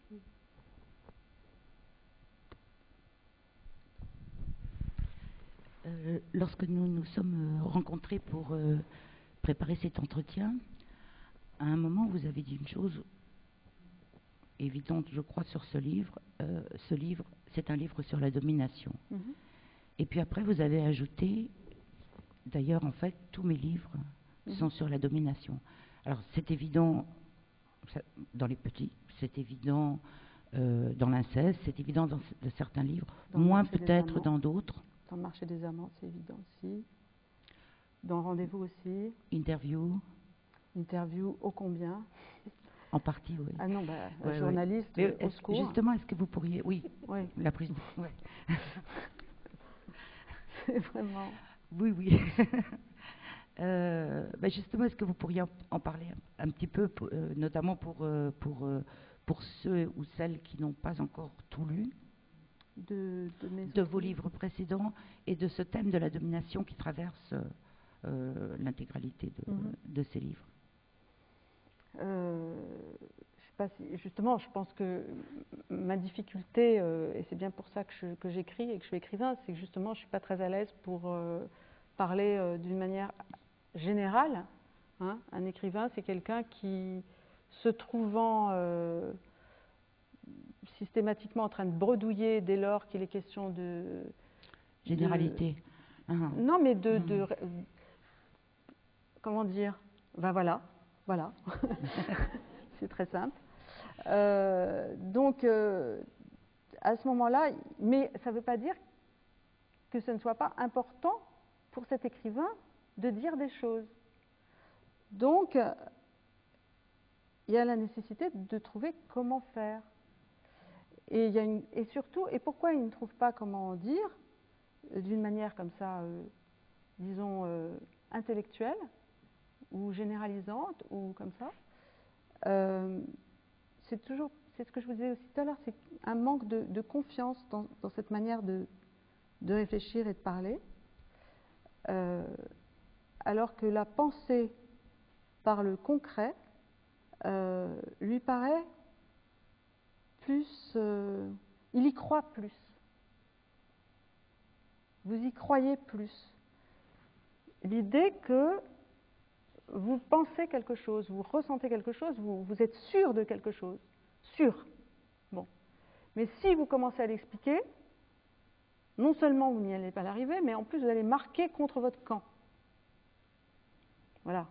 Lorsque nous nous sommes rencontrés pour préparer cet entretien, à un moment, vous avez dit une chose évidente, je crois, sur ce livre. Ce livre, c'est un livre sur la domination. Mm-hmm. Et puis après, vous avez ajouté, D'ailleurs, en fait, tous mes livres sont sur la domination. Alors, c'est évident dans les petits, c'est évident dans l'inceste, c'est évident dans certains livres, moins peut-être dans d'autres. Dans le marché des amants, c'est évident aussi. Dans Rendez-vous aussi. Interview, ô combien. En partie, oui. Ah non, journaliste, mais au secours. Justement, est-ce que vous pourriez... Oui, la prise... Ouais. C'est vraiment... Oui. Justement, est-ce que vous pourriez en parler un petit peu, notamment pour ceux ou celles qui n'ont pas encore tout lu de vos livres précédents et de ce thème de la domination qui traverse l'intégralité de ces livres? Je sais pas si, justement, je pense que ma difficulté, et c'est bien pour ça que j'écris et que je suis écrivain, c'est que justement, je ne suis pas très à l'aise pour parler d'une manière générale. Hein. Un écrivain, c'est quelqu'un qui, se trouvant systématiquement en train de bredouiller dès lors qu'il est question de... Généralité. Non, mais comment dire? Ben voilà. C'est très simple. Donc, à ce moment-là, mais ça ne veut pas dire que ce ne soit pas important pour cet écrivain de dire des choses. Donc, il y a la nécessité de trouver comment faire. Et surtout, et pourquoi il ne trouve pas comment dire, d'une manière comme ça, disons, intellectuelle, ou généralisante, ou comme ça, c'est ce que je vous disais aussi tout à l'heure, c'est un manque de confiance dans cette manière de réfléchir et de parler, alors que la pensée par le concret lui paraît plus, il y croit plus. Vous y croyez plus. L'idée que vous pensez quelque chose, vous ressentez quelque chose, vous êtes sûr de quelque chose. Sûr. Bon. Mais si vous commencez à l'expliquer, non seulement vous n'y allez pas l'arriver, mais en plus vous allez marquer contre votre camp. Voilà.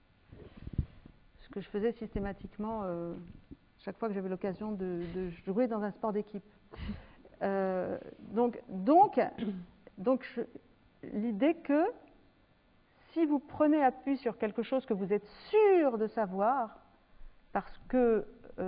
Ce que je faisais systématiquement chaque fois que j'avais l'occasion de jouer dans un sport d'équipe. Donc l'idée que si vous prenez appui sur quelque chose que vous êtes sûr de savoir, parce que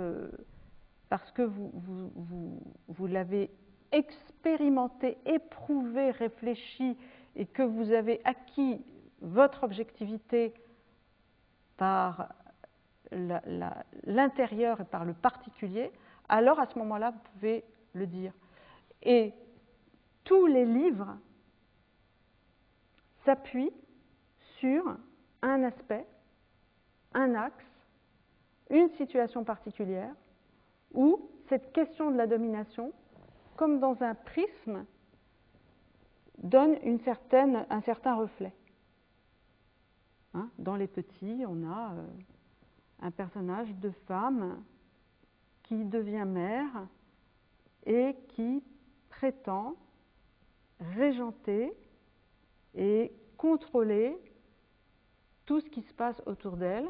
vous l'avez expérimenté, éprouvé, réfléchi, et que vous avez acquis votre objectivité par l'intérieur et par le particulier, alors à ce moment-là, vous pouvez le dire. Et tous les livres s'appuient sur un aspect, un axe, une situation particulière, où cette question de la domination, comme dans un prisme, donne un certain reflet. Hein, dans les petits, on a un personnage de femme qui devient mère et qui prétend régenter et contrôler tout ce qui se passe autour d'elle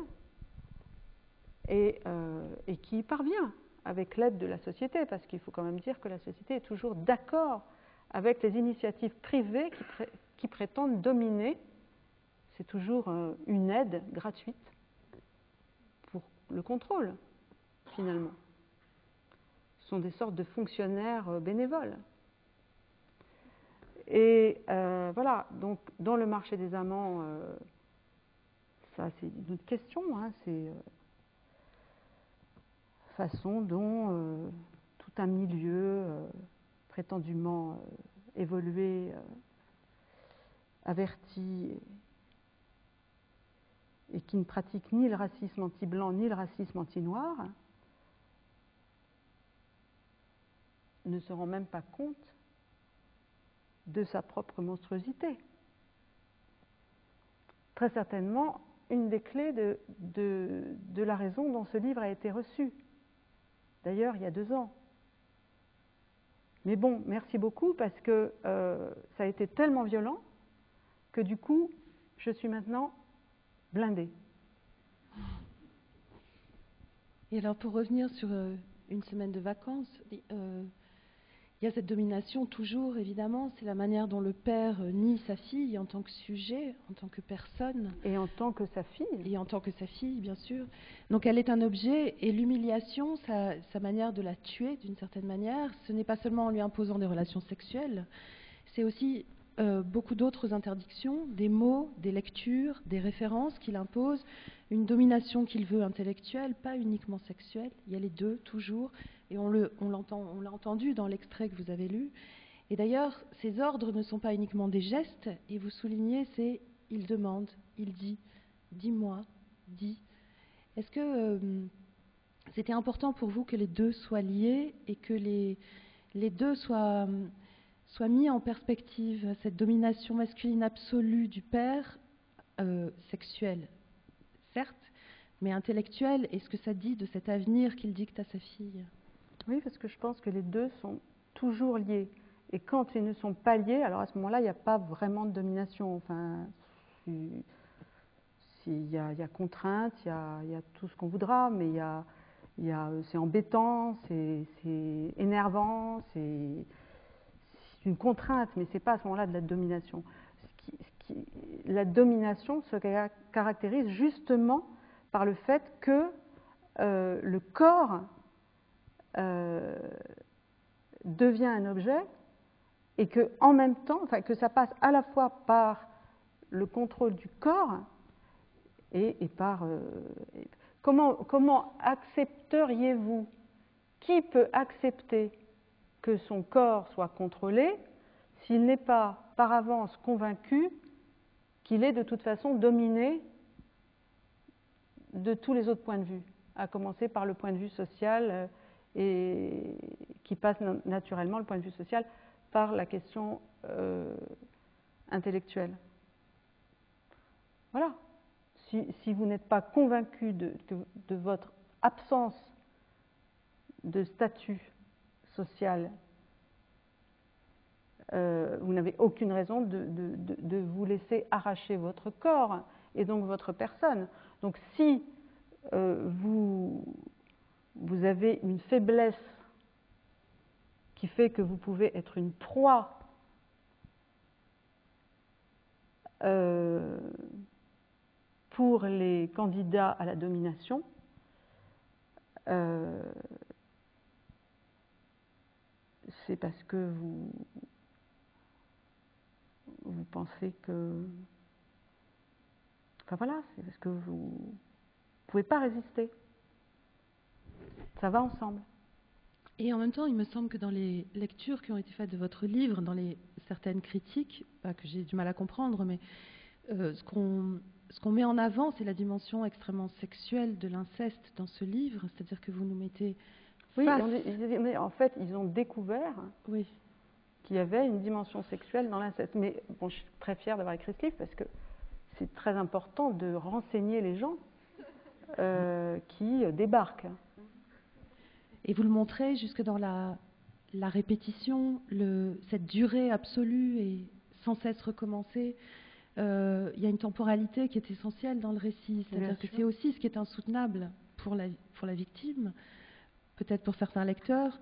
et qui y parvient avec l'aide de la société, parce qu'il faut quand même dire que la société est toujours d'accord avec les initiatives privées qui prétendent dominer. C'est toujours une aide gratuite pour le contrôle, finalement. Ce sont des sortes de fonctionnaires bénévoles. Et voilà, donc dans le marché des amants, ça c'est une autre question, hein, c'est façon dont tout un milieu prétendument évolué, averti, et qui ne pratique ni le racisme anti-blanc ni le racisme anti-noir, ne se rend même pas compte de sa propre monstruosité. Très certainement, une des clés de la raison dont ce livre a été reçu. D'ailleurs, il y a 2 ans. Mais bon, merci beaucoup, parce que ça a été tellement violent que du coup, je suis maintenant blindée. Et alors, pour revenir sur une semaine de vacances, il y a cette domination toujours, évidemment, c'est la manière dont le père nie sa fille en tant que sujet, en tant que personne. Et en tant que sa fille. Et en tant que sa fille, bien sûr. Donc elle est un objet, et l'humiliation, sa manière de la tuer, d'une certaine manière, ce n'est pas seulement en lui imposant des relations sexuelles, c'est aussi beaucoup d'autres interdictions, des mots, des lectures, des références qu'il impose, une domination qu'il veut intellectuelle, pas uniquement sexuelle. Il y a les deux, toujours. Et on l'a entendu dans l'extrait que vous avez lu. Et d'ailleurs, ces ordres ne sont pas uniquement des gestes, et vous soulignez, c'est il demande, il dit, dis-moi, dis. Est-ce que c'était important pour vous que les deux soient liés et que les deux soient mis en perspective, cette domination masculine absolue du père, sexuelle, certes, mais intellectuelle, et ce que ça dit de cet avenir qu'il dicte à sa fille? Oui, parce que je pense que les deux sont toujours liés. Et quand ils ne sont pas liés, alors à ce moment-là, il n'y a pas vraiment de domination. Enfin, il y a contrainte, il y a tout ce qu'on voudra, mais c'est embêtant, c'est énervant, c'est une contrainte, mais ce n'est pas à ce moment-là de la domination. La domination se caractérise justement par le fait que le corps devient un objet et que en même temps, enfin, que ça passe à la fois par le contrôle du corps et par comment accepteriez-vous, qui peut accepter que son corps soit contrôlé s'il n'est pas par avance convaincu qu'il est de toute façon dominé de tous les autres points de vue, à commencer par le point de vue social et qui passe naturellement, le point de vue social, par la question intellectuelle. Voilà. Si vous n'êtes pas convaincu de votre absence de statut social, vous n'avez aucune raison de vous laisser arracher votre corps et donc votre personne. Donc si vous avez une faiblesse qui fait que vous pouvez être une proie pour les candidats à la domination, c'est parce que vous pensez que... Enfin voilà, c'est parce que vous ne pouvez pas résister. Ça va ensemble. Et en même temps, il me semble que dans les lectures qui ont été faites de votre livre, dans certaines critiques, pas que j'ai du mal à comprendre, mais ce qu'on met en avant, c'est la dimension extrêmement sexuelle de l'inceste dans ce livre, c'est-à-dire que vous nous mettez face... Oui, en fait, ils ont découvert qu'il y avait une dimension sexuelle dans l'inceste. Mais bon, je suis très fière d'avoir écrit ce livre parce que c'est très important de renseigner les gens qui débarquent. Et vous le montrez jusque dans la répétition, cette durée absolue et sans cesse recommencée. Il y a une temporalité qui est essentielle dans le récit. C'est-à-dire que c'est aussi ce qui est insoutenable pour la victime, peut-être pour certains lecteurs.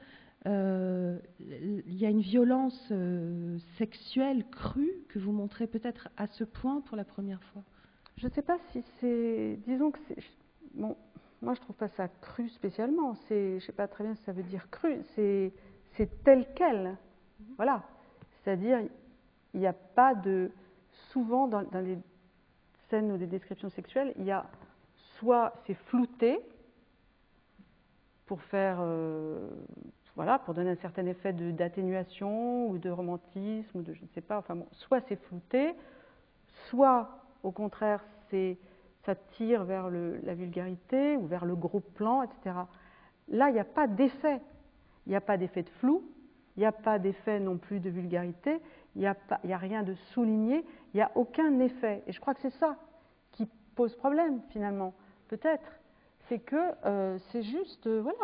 Il y a une violence sexuelle crue que vous montrez peut-être à ce point pour la première fois. Je ne sais pas si c'est... Disons que c'est... Bon, moi, je ne trouve pas ça cru spécialement. Je ne sais pas très bien ce que ça veut dire cru. C'est tel quel. Voilà. C'est-à-dire, il n'y a pas de... Souvent, dans les scènes ou des descriptions sexuelles, il y a soit c'est flouté pour faire... voilà, pour donner un certain effet d'atténuation ou de romantisme, ou de je ne sais pas. Enfin bon, soit c'est flouté, soit au contraire, ça tire vers la vulgarité ou vers le gros plan, etc. Là, il n'y a pas d'effet. Il n'y a pas d'effet de flou, il n'y a pas d'effet non plus de vulgarité, il n'y a rien de souligné, il n'y a aucun effet. Et je crois que c'est ça qui pose problème, finalement, peut-être. C'est que c'est juste, voilà,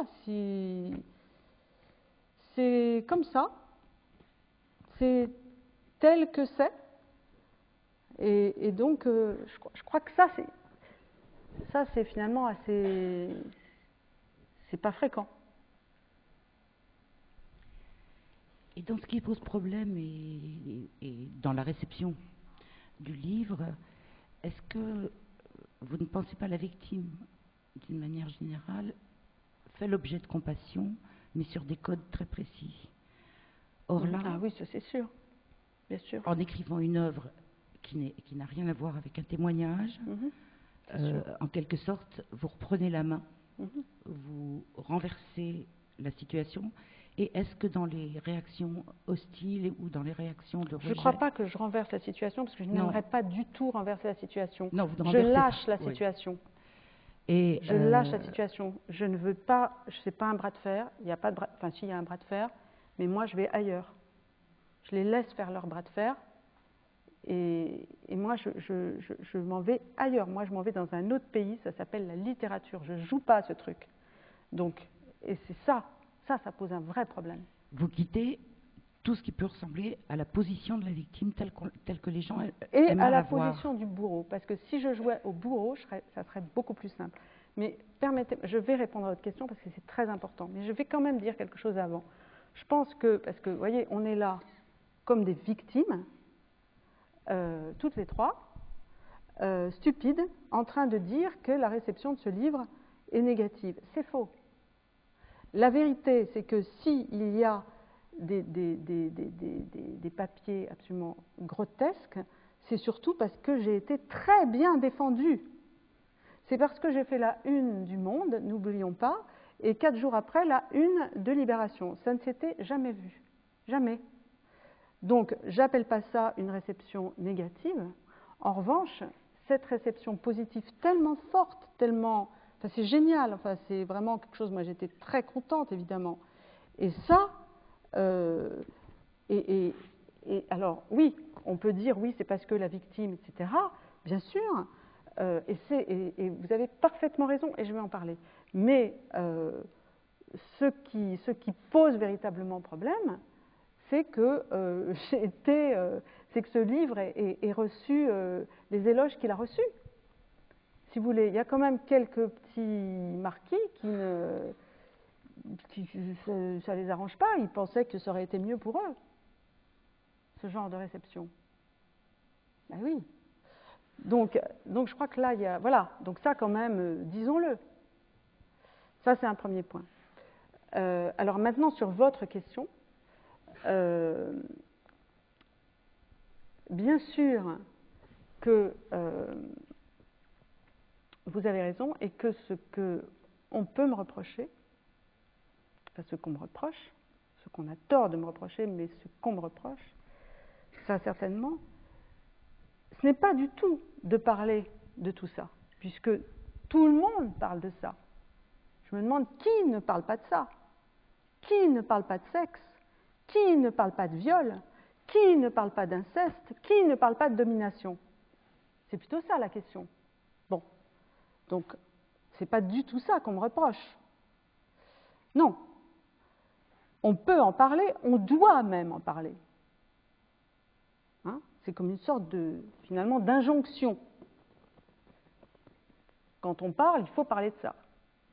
c'est comme ça, c'est tel que c'est. Et donc, je crois que ça, c'est finalement assez... C'est pas fréquent. Et donc, ce qui pose problème et dans la réception du livre, est-ce que vous ne pensez pas la victime, d'une manière générale, fait l'objet de compassion, mais sur des codes très précis? Or là, ah oui, ça c'est sûr, bien sûr. En écrivant une œuvre qui n'a rien à voir avec un témoignage, en quelque sorte, vous reprenez la main, vous renversez la situation. Et est-ce que dans les réactions hostiles ou dans les réactions de rejet... Je ne crois pas que je renverse la situation, parce que je n'aimerais pas du tout renverser la situation. Non, vous ne je lâche pas. la situation. Et je lâche la situation. Je ne veux pas... C'est pas un bras de fer. Il n'y a pas de bras... Enfin, si, il y a un bras de fer, mais moi, je vais ailleurs. Je les laisse faire leur bras de fer. Et moi, je m'en vais ailleurs. Moi, je m'en vais dans un autre pays. Ça s'appelle la littérature. Je ne joue pas à ce truc. Donc, et c'est ça. Ça pose un vrai problème. Vous quittez tout ce qui peut ressembler à la position de la victime telle que les gens et aiment à la voir. position du bourreau, parce que si je jouais au bourreau, ça serait beaucoup plus simple. Mais permettez, je vais répondre à votre question parce que c'est très important, mais je vais quand même dire quelque chose avant. Je pense que, parce que vous voyez, on est là comme des victimes, toutes les trois, stupides, en train de dire que la réception de ce livre est négative. C'est faux. La vérité, c'est que s'il y a des papiers absolument grotesques, c'est surtout parce que j'ai été très bien défendue. C'est parce que j'ai fait la une du Monde, n'oublions pas, et 4 jours après, la une de Libération. Ça ne s'était jamais vu. Jamais. Donc, j'appelle pas ça une réception négative. En revanche, cette réception positive tellement forte, tellement... Enfin, c'est génial, enfin, c'est vraiment quelque chose, moi j'étais très contente évidemment. Et ça, alors oui, on peut dire oui, c'est parce que la victime, etc. Bien sûr, et vous avez parfaitement raison, et je vais en parler. Mais ce qui pose véritablement problème, c'est que c'est que ce livre ait reçu les éloges qu'il a reçus. Si vous voulez, il y a quand même quelques petits marquis ça ne les arrange pas. Ils pensaient que ça aurait été mieux pour eux, ce genre de réception. Ben oui. Donc je crois que là, il y a... Voilà, donc ça quand même, disons-le. Ça, c'est un premier point. Alors maintenant, sur votre question, bien sûr que... vous avez raison, et que ce qu'on peut me reprocher, enfin ce qu'on me reproche, ce qu'on a tort de me reprocher, mais ce qu'on me reproche, ça certainement, ce n'est pas du tout de parler de tout ça, puisque tout le monde parle de ça. Je me demande qui ne parle pas de ça, qui ne parle pas de sexe, qui ne parle pas de viol, qui ne parle pas d'inceste, qui ne parle pas de domination. C'est plutôt ça la question. Bon. Donc, ce n'est pas du tout ça qu'on me reproche. Non. On peut en parler, on doit même en parler. Hein? C'est comme une sorte finalement, d'injonction. Quand on parle, il faut parler de ça.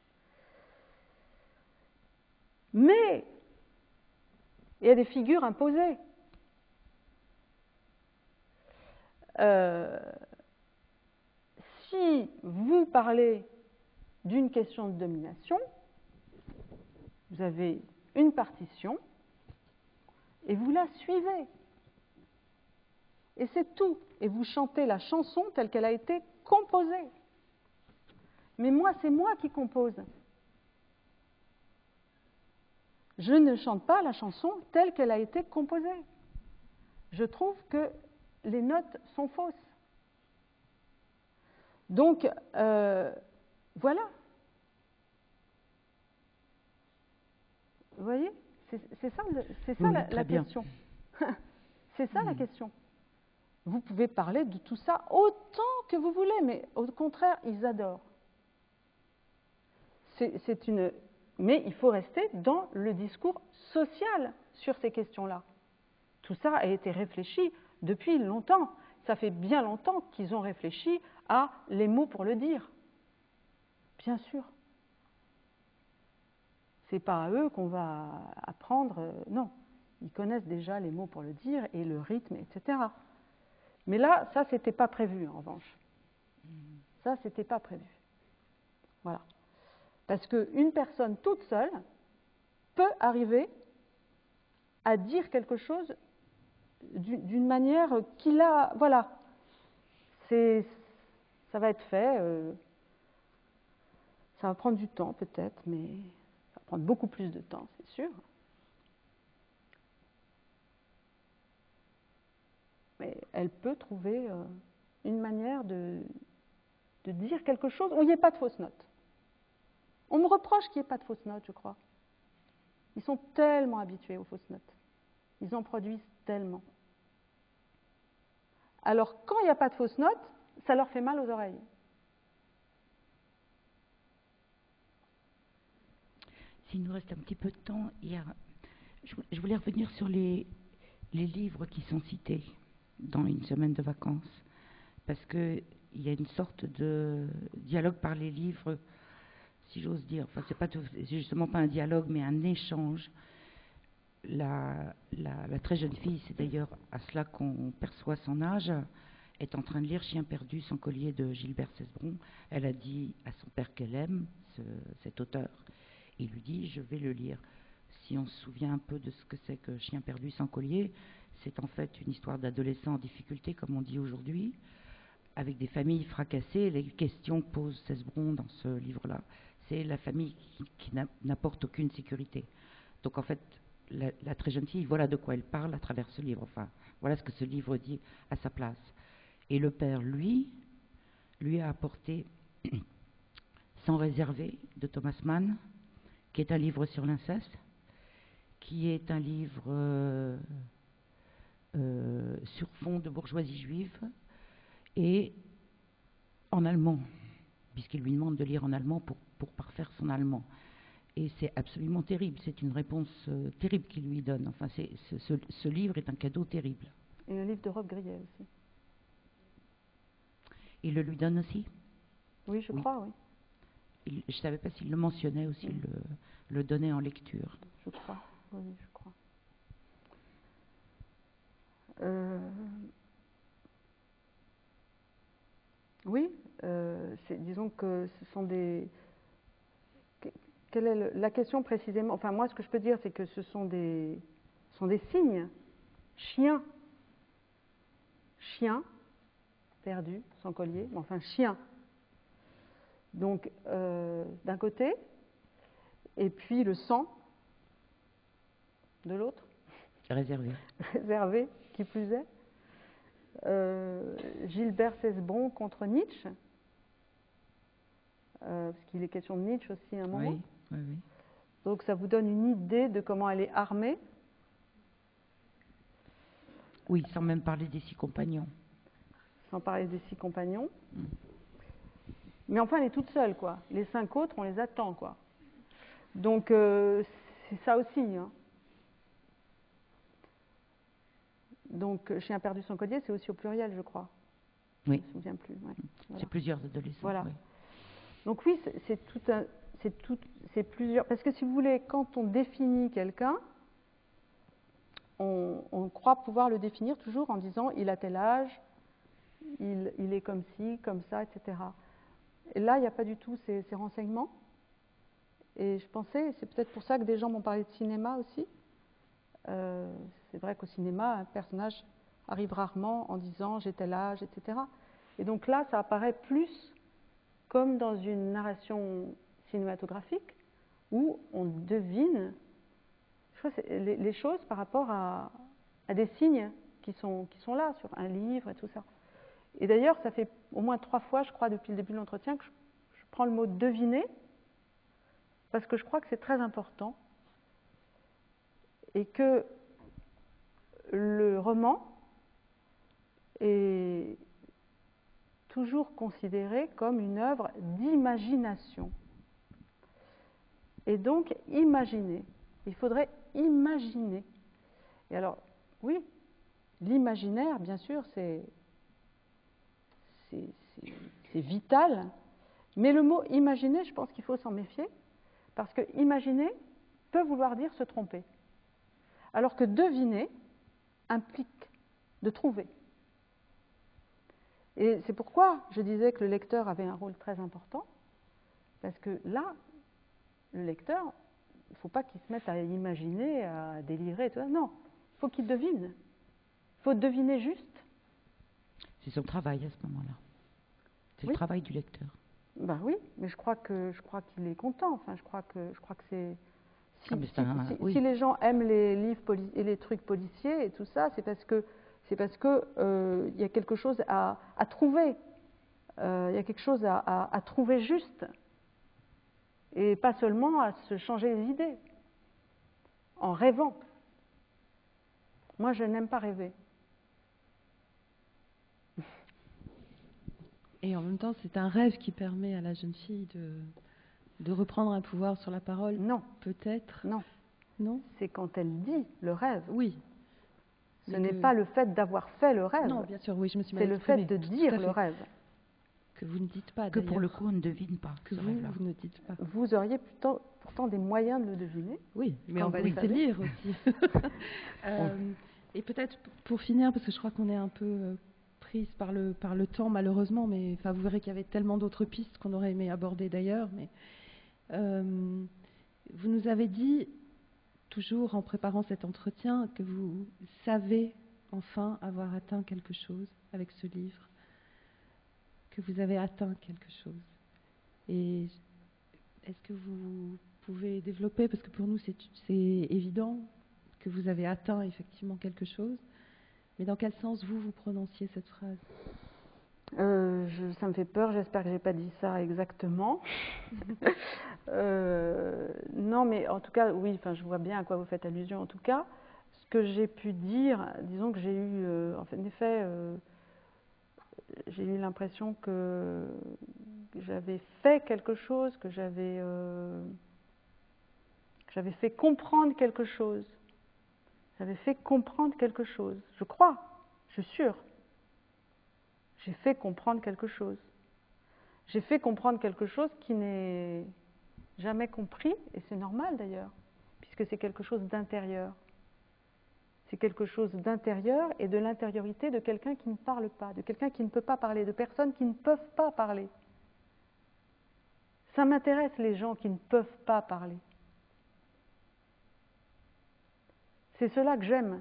Mais, il y a des figures imposées. Si vous parlez d'une question de domination, vous avez une partition et vous la suivez. Et c'est tout. Et vous chantez la chanson telle qu'elle a été composée. Mais moi, c'est moi qui compose. Je ne chante pas la chanson telle qu'elle a été composée. Je trouve que les notes sont fausses. Donc, voilà. Vous voyez, c'est ça la question. C'est ça la question. Vous pouvez parler de tout ça autant que vous voulez, mais au contraire, ils adorent. Mais il faut rester dans le discours social sur ces questions-là. Tout ça a été réfléchi depuis longtemps. ça fait bien longtemps qu'ils ont réfléchi à les mots pour le dire. Bien sûr. C'est pas à eux qu'on va apprendre, non. Ils connaissent déjà les mots pour le dire et le rythme, etc. Mais là, ça, c'était pas prévu, en revanche. Ça, c'était pas prévu. Voilà. Parce qu'une personne toute seule peut arriver à dire quelque chose d'une manière qu'il a... Voilà. Ça va être fait. Ça va prendre du temps, peut-être, mais ça va prendre beaucoup plus de temps, c'est sûr. Mais elle peut trouver une manière de dire quelque chose où il n'y ait pas de fausse note. On me reproche qu'il n'y ait pas de fausses notes, je crois. Ils sont tellement habitués aux fausses notes. Ils en produisent tellement. Alors, quand il n'y a pas de fausses notes, ça leur fait mal aux oreilles. S'il nous reste un petit peu de temps, je voulais revenir sur les livres qui sont cités dans Une semaine de vacances. Parce qu'il y a une sorte de dialogue par les livres, si j'ose dire. Enfin, c'est justement pas un dialogue, mais un échange. La très jeune fille, c'est d'ailleurs à cela qu'on perçoit son âge, est en train de lire Chien perdu sans collier de Gilbert Cesbron. Elle a dit à son père qu'elle aime cet auteur. Il lui dit, je vais le lire. Si on se souvient un peu de ce que c'est que Chien perdu sans collier, c'est en fait une histoire d'adolescents en difficulté, comme on dit aujourd'hui, avec des familles fracassées. Les questions que pose Cesbron dans ce livre-là, c'est la famille qui n'apporte aucune sécurité. Donc en fait, la très jeune fille, voilà de quoi elle parle à travers ce livre. Enfin, voilà ce que ce livre dit à sa place. Et le père, lui a apporté Sans réserver de Thomas Mann, qui est un livre sur l'inceste, qui est un livre sur fond de bourgeoisie juive, et en allemand, puisqu'il lui demande de lire en allemand pour parfaire son allemand. Et c'est absolument terrible, c'est une réponse terrible qu'il lui donne. Enfin, ce livre est un cadeau terrible. Et un livre de Rob Grillet aussi. Il le lui donne aussi? Oui, je crois, oui. Je ne savais pas s'il le mentionnait ou s'il le donnait en lecture. Je crois, oui, je crois. Oui, disons que ce sont des... Quelle est la question précisément? Enfin, moi, ce que je peux dire, c'est que ce sont des signes. Chien, perdu, sans collier, mais enfin, chien. Donc, d'un côté, et puis le sang de l'autre. Réservé. Réservé, qui plus est. Gilbert Cesbron contre Nietzsche, parce qu'il est question de Nietzsche aussi à un moment. Oui. Donc ça vous donne une idée de comment elle est armée. Oui, sans même parler des 6 compagnons. Sans parler des 6 compagnons. Mais enfin, elle est toute seule, quoi. Les 5 autres, on les attend, quoi. Donc c'est ça aussi, hein. Donc, Chien perdu sans collier, c'est aussi au pluriel, je crois. Oui. Je ne me souviens plus. Ouais. Voilà. C'est plusieurs adolescents. Voilà. Oui. Donc oui, c'est plusieurs. Parce que si vous voulez, quand on définit quelqu'un, on croit pouvoir le définir toujours en disant il a tel âge, il est comme ci, comme ça, etc. Et là, il n'y a pas du tout ces renseignements. Et je pensais, c'est peut-être pour ça que des gens m'ont parlé de cinéma aussi. C'est vrai qu'au cinéma, un personnage arrive rarement en disant j'ai tel âge, etc. Et donc là, ça apparaît plus comme dans une narration cinématographique où on devine les choses par rapport à des signes qui sont là sur un livre et tout ça. Et d'ailleurs, ça fait au moins 3 fois, je crois, depuis le début de l'entretien que je prends le mot deviner parce que je crois que c'est très important. Et que le roman est toujours considéré comme une œuvre d'imagination. Et donc, imaginer. Il faudrait imaginer. Et alors, oui, l'imaginaire, bien sûr, c'est c'est vital. Mais le mot imaginer, je pense qu'il faut s'en méfier, parce que imaginer peut vouloir dire se tromper. Alors que deviner implique de trouver. Et c'est pourquoi je disais que le lecteur avait un rôle très important, parce que là, le lecteur, il ne faut pas qu'il se mette à imaginer, à délirer, tout ça. Non, il faut qu'il devine. Il faut deviner juste. C'est son travail à ce moment-là. C'est Oui. le travail du lecteur. Ben oui, mais je crois qu'il est content. Enfin, je crois que c'est si les gens aiment les livres et les trucs policiers et tout ça, c'est parce que il y a quelque chose à trouver. Il y a quelque chose à trouver juste, et pas seulement à se changer les idées en rêvant. Moi, je n'aime pas rêver. Et en même temps, c'est un rêve qui permet à la jeune fille de reprendre un pouvoir sur la parole. Non. Peut-être. Non. Non. C'est quand elle dit le rêve. Oui. Ce n'est pas le fait d'avoir fait le rêve. Non, bien sûr, oui, je me suis mal exprimée. C'est le fait de dire le rêve. Que vous ne dites pas, que pour le coup, on ne devine pas. Que vous ne dites pas. Vous auriez pourtant des moyens de le deviner. Oui, mais on va laisser lire aussi. Et peut-être pour finir, parce que je crois qu'on est un peu prise par le temps, malheureusement, mais vous verrez qu'il y avait tellement d'autres pistes qu'on aurait aimé aborder d'ailleurs. Mais vous nous avez dit, toujours en préparant cet entretien, que vous savez enfin avoir atteint quelque chose avec ce livre, que vous avez atteint quelque chose. Et est-ce que vous pouvez développer, parce que pour nous c'est évident que vous avez atteint effectivement quelque chose, mais dans quel sens vous prononciez cette phrase? Ça me fait peur, j'espère que je n'ai pas dit ça exactement. Non, mais en tout cas, oui, je vois bien à quoi vous faites allusion. En tout cas, ce que j'ai pu dire, disons que j'ai eu, en effet, j'ai eu l'impression que j'avais fait quelque chose, que j'avais fait comprendre quelque chose. J'avais fait comprendre quelque chose. Je crois, je suis sûre. J'ai fait comprendre quelque chose. J'ai fait comprendre quelque chose qui n'est jamais compris, et c'est normal d'ailleurs, puisque c'est quelque chose d'intérieur. C'est quelque chose d'intérieur et de l'intériorité de quelqu'un qui ne parle pas, de quelqu'un qui ne peut pas parler, de personnes qui ne peuvent pas parler. Ça m'intéresse les gens qui ne peuvent pas parler. C'est cela que j'aime.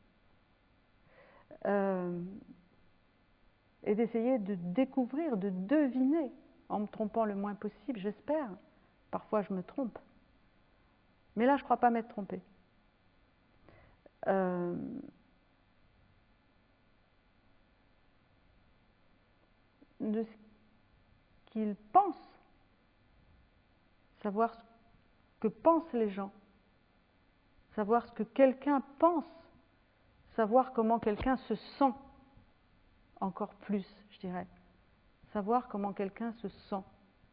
Et d'essayer de découvrir, de deviner, en me trompant le moins possible, j'espère. Parfois je me trompe. Mais là, je ne crois pas m'être trompée. De ce qu'ils pensent, savoir ce que pensent les gens, savoir ce que quelqu'un pense, savoir comment quelqu'un se sent, encore plus, je dirais. Savoir comment quelqu'un se sent.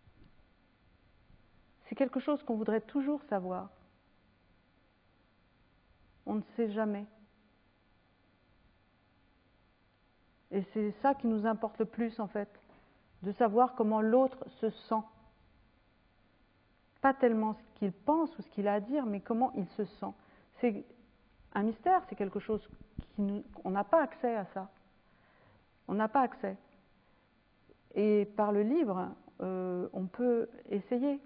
C'est quelque chose qu'on voudrait toujours savoir. On ne sait jamais. Et c'est ça qui nous importe le plus, en fait, de savoir comment l'autre se sent. Pas tellement ce qu'il pense ou ce qu'il a à dire, mais comment il se sent. C'est un mystère, c'est quelque chose on n'a pas accès à ça. On n'a pas accès. Et par le livre, on peut essayer.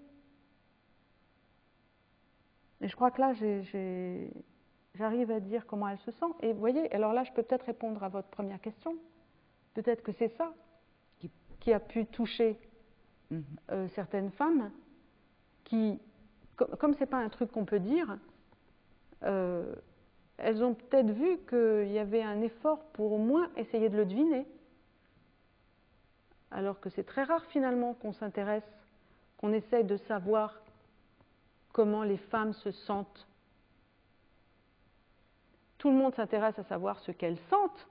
Et je crois que là, j'arrive à dire comment elle se sent. Et vous voyez, alors là, je peux peut-être répondre à votre première question. Peut-être que c'est ça qui a pu toucher certaines femmes qui, comme ce n'est pas un truc qu'on peut dire, elles ont peut-être vu qu'il y avait un effort pour au moins essayer de le deviner. Alors que c'est très rare finalement qu'on s'intéresse, qu'on essaye de savoir comment les femmes se sentent. Tout le monde s'intéresse à savoir ce qu'elles sentent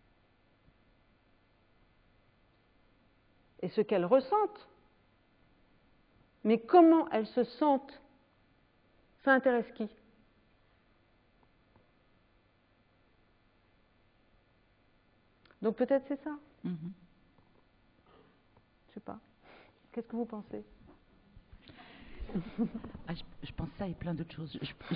et ce qu'elles ressentent. Mais comment elles se sentent, ça intéresse qui? Donc peut-être c'est ça. Je sais pas. Qu'est-ce que vous pensez? Je pense ça et plein d'autres choses.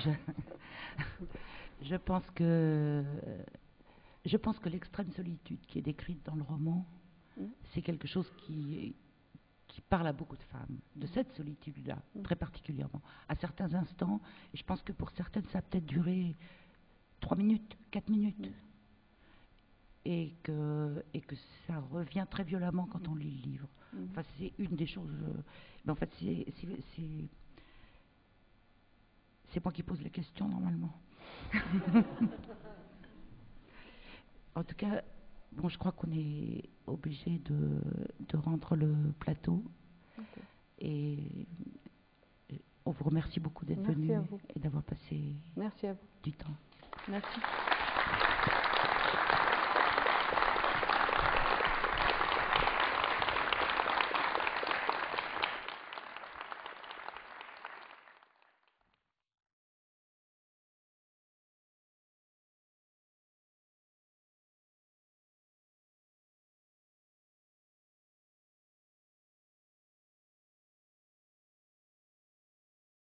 Je pense que l'extrême solitude qui est décrite dans le roman, c'est quelque chose qui parle à beaucoup de femmes, de cette solitude-là, très particulièrement, à certains instants. Et je pense que pour certaines, ça a peut-être duré 3 minutes, 4 minutes. Et que ça revient très violemment quand on lit le livre. Enfin, c'est une des choses. Mais en fait, c'est moi qui pose la question normalement. En tout cas, bon, je crois qu'on est obligé de rendre le plateau. Okay. Et on vous remercie beaucoup d'être venu et d'avoir passé Merci à vous. du temps. Merci.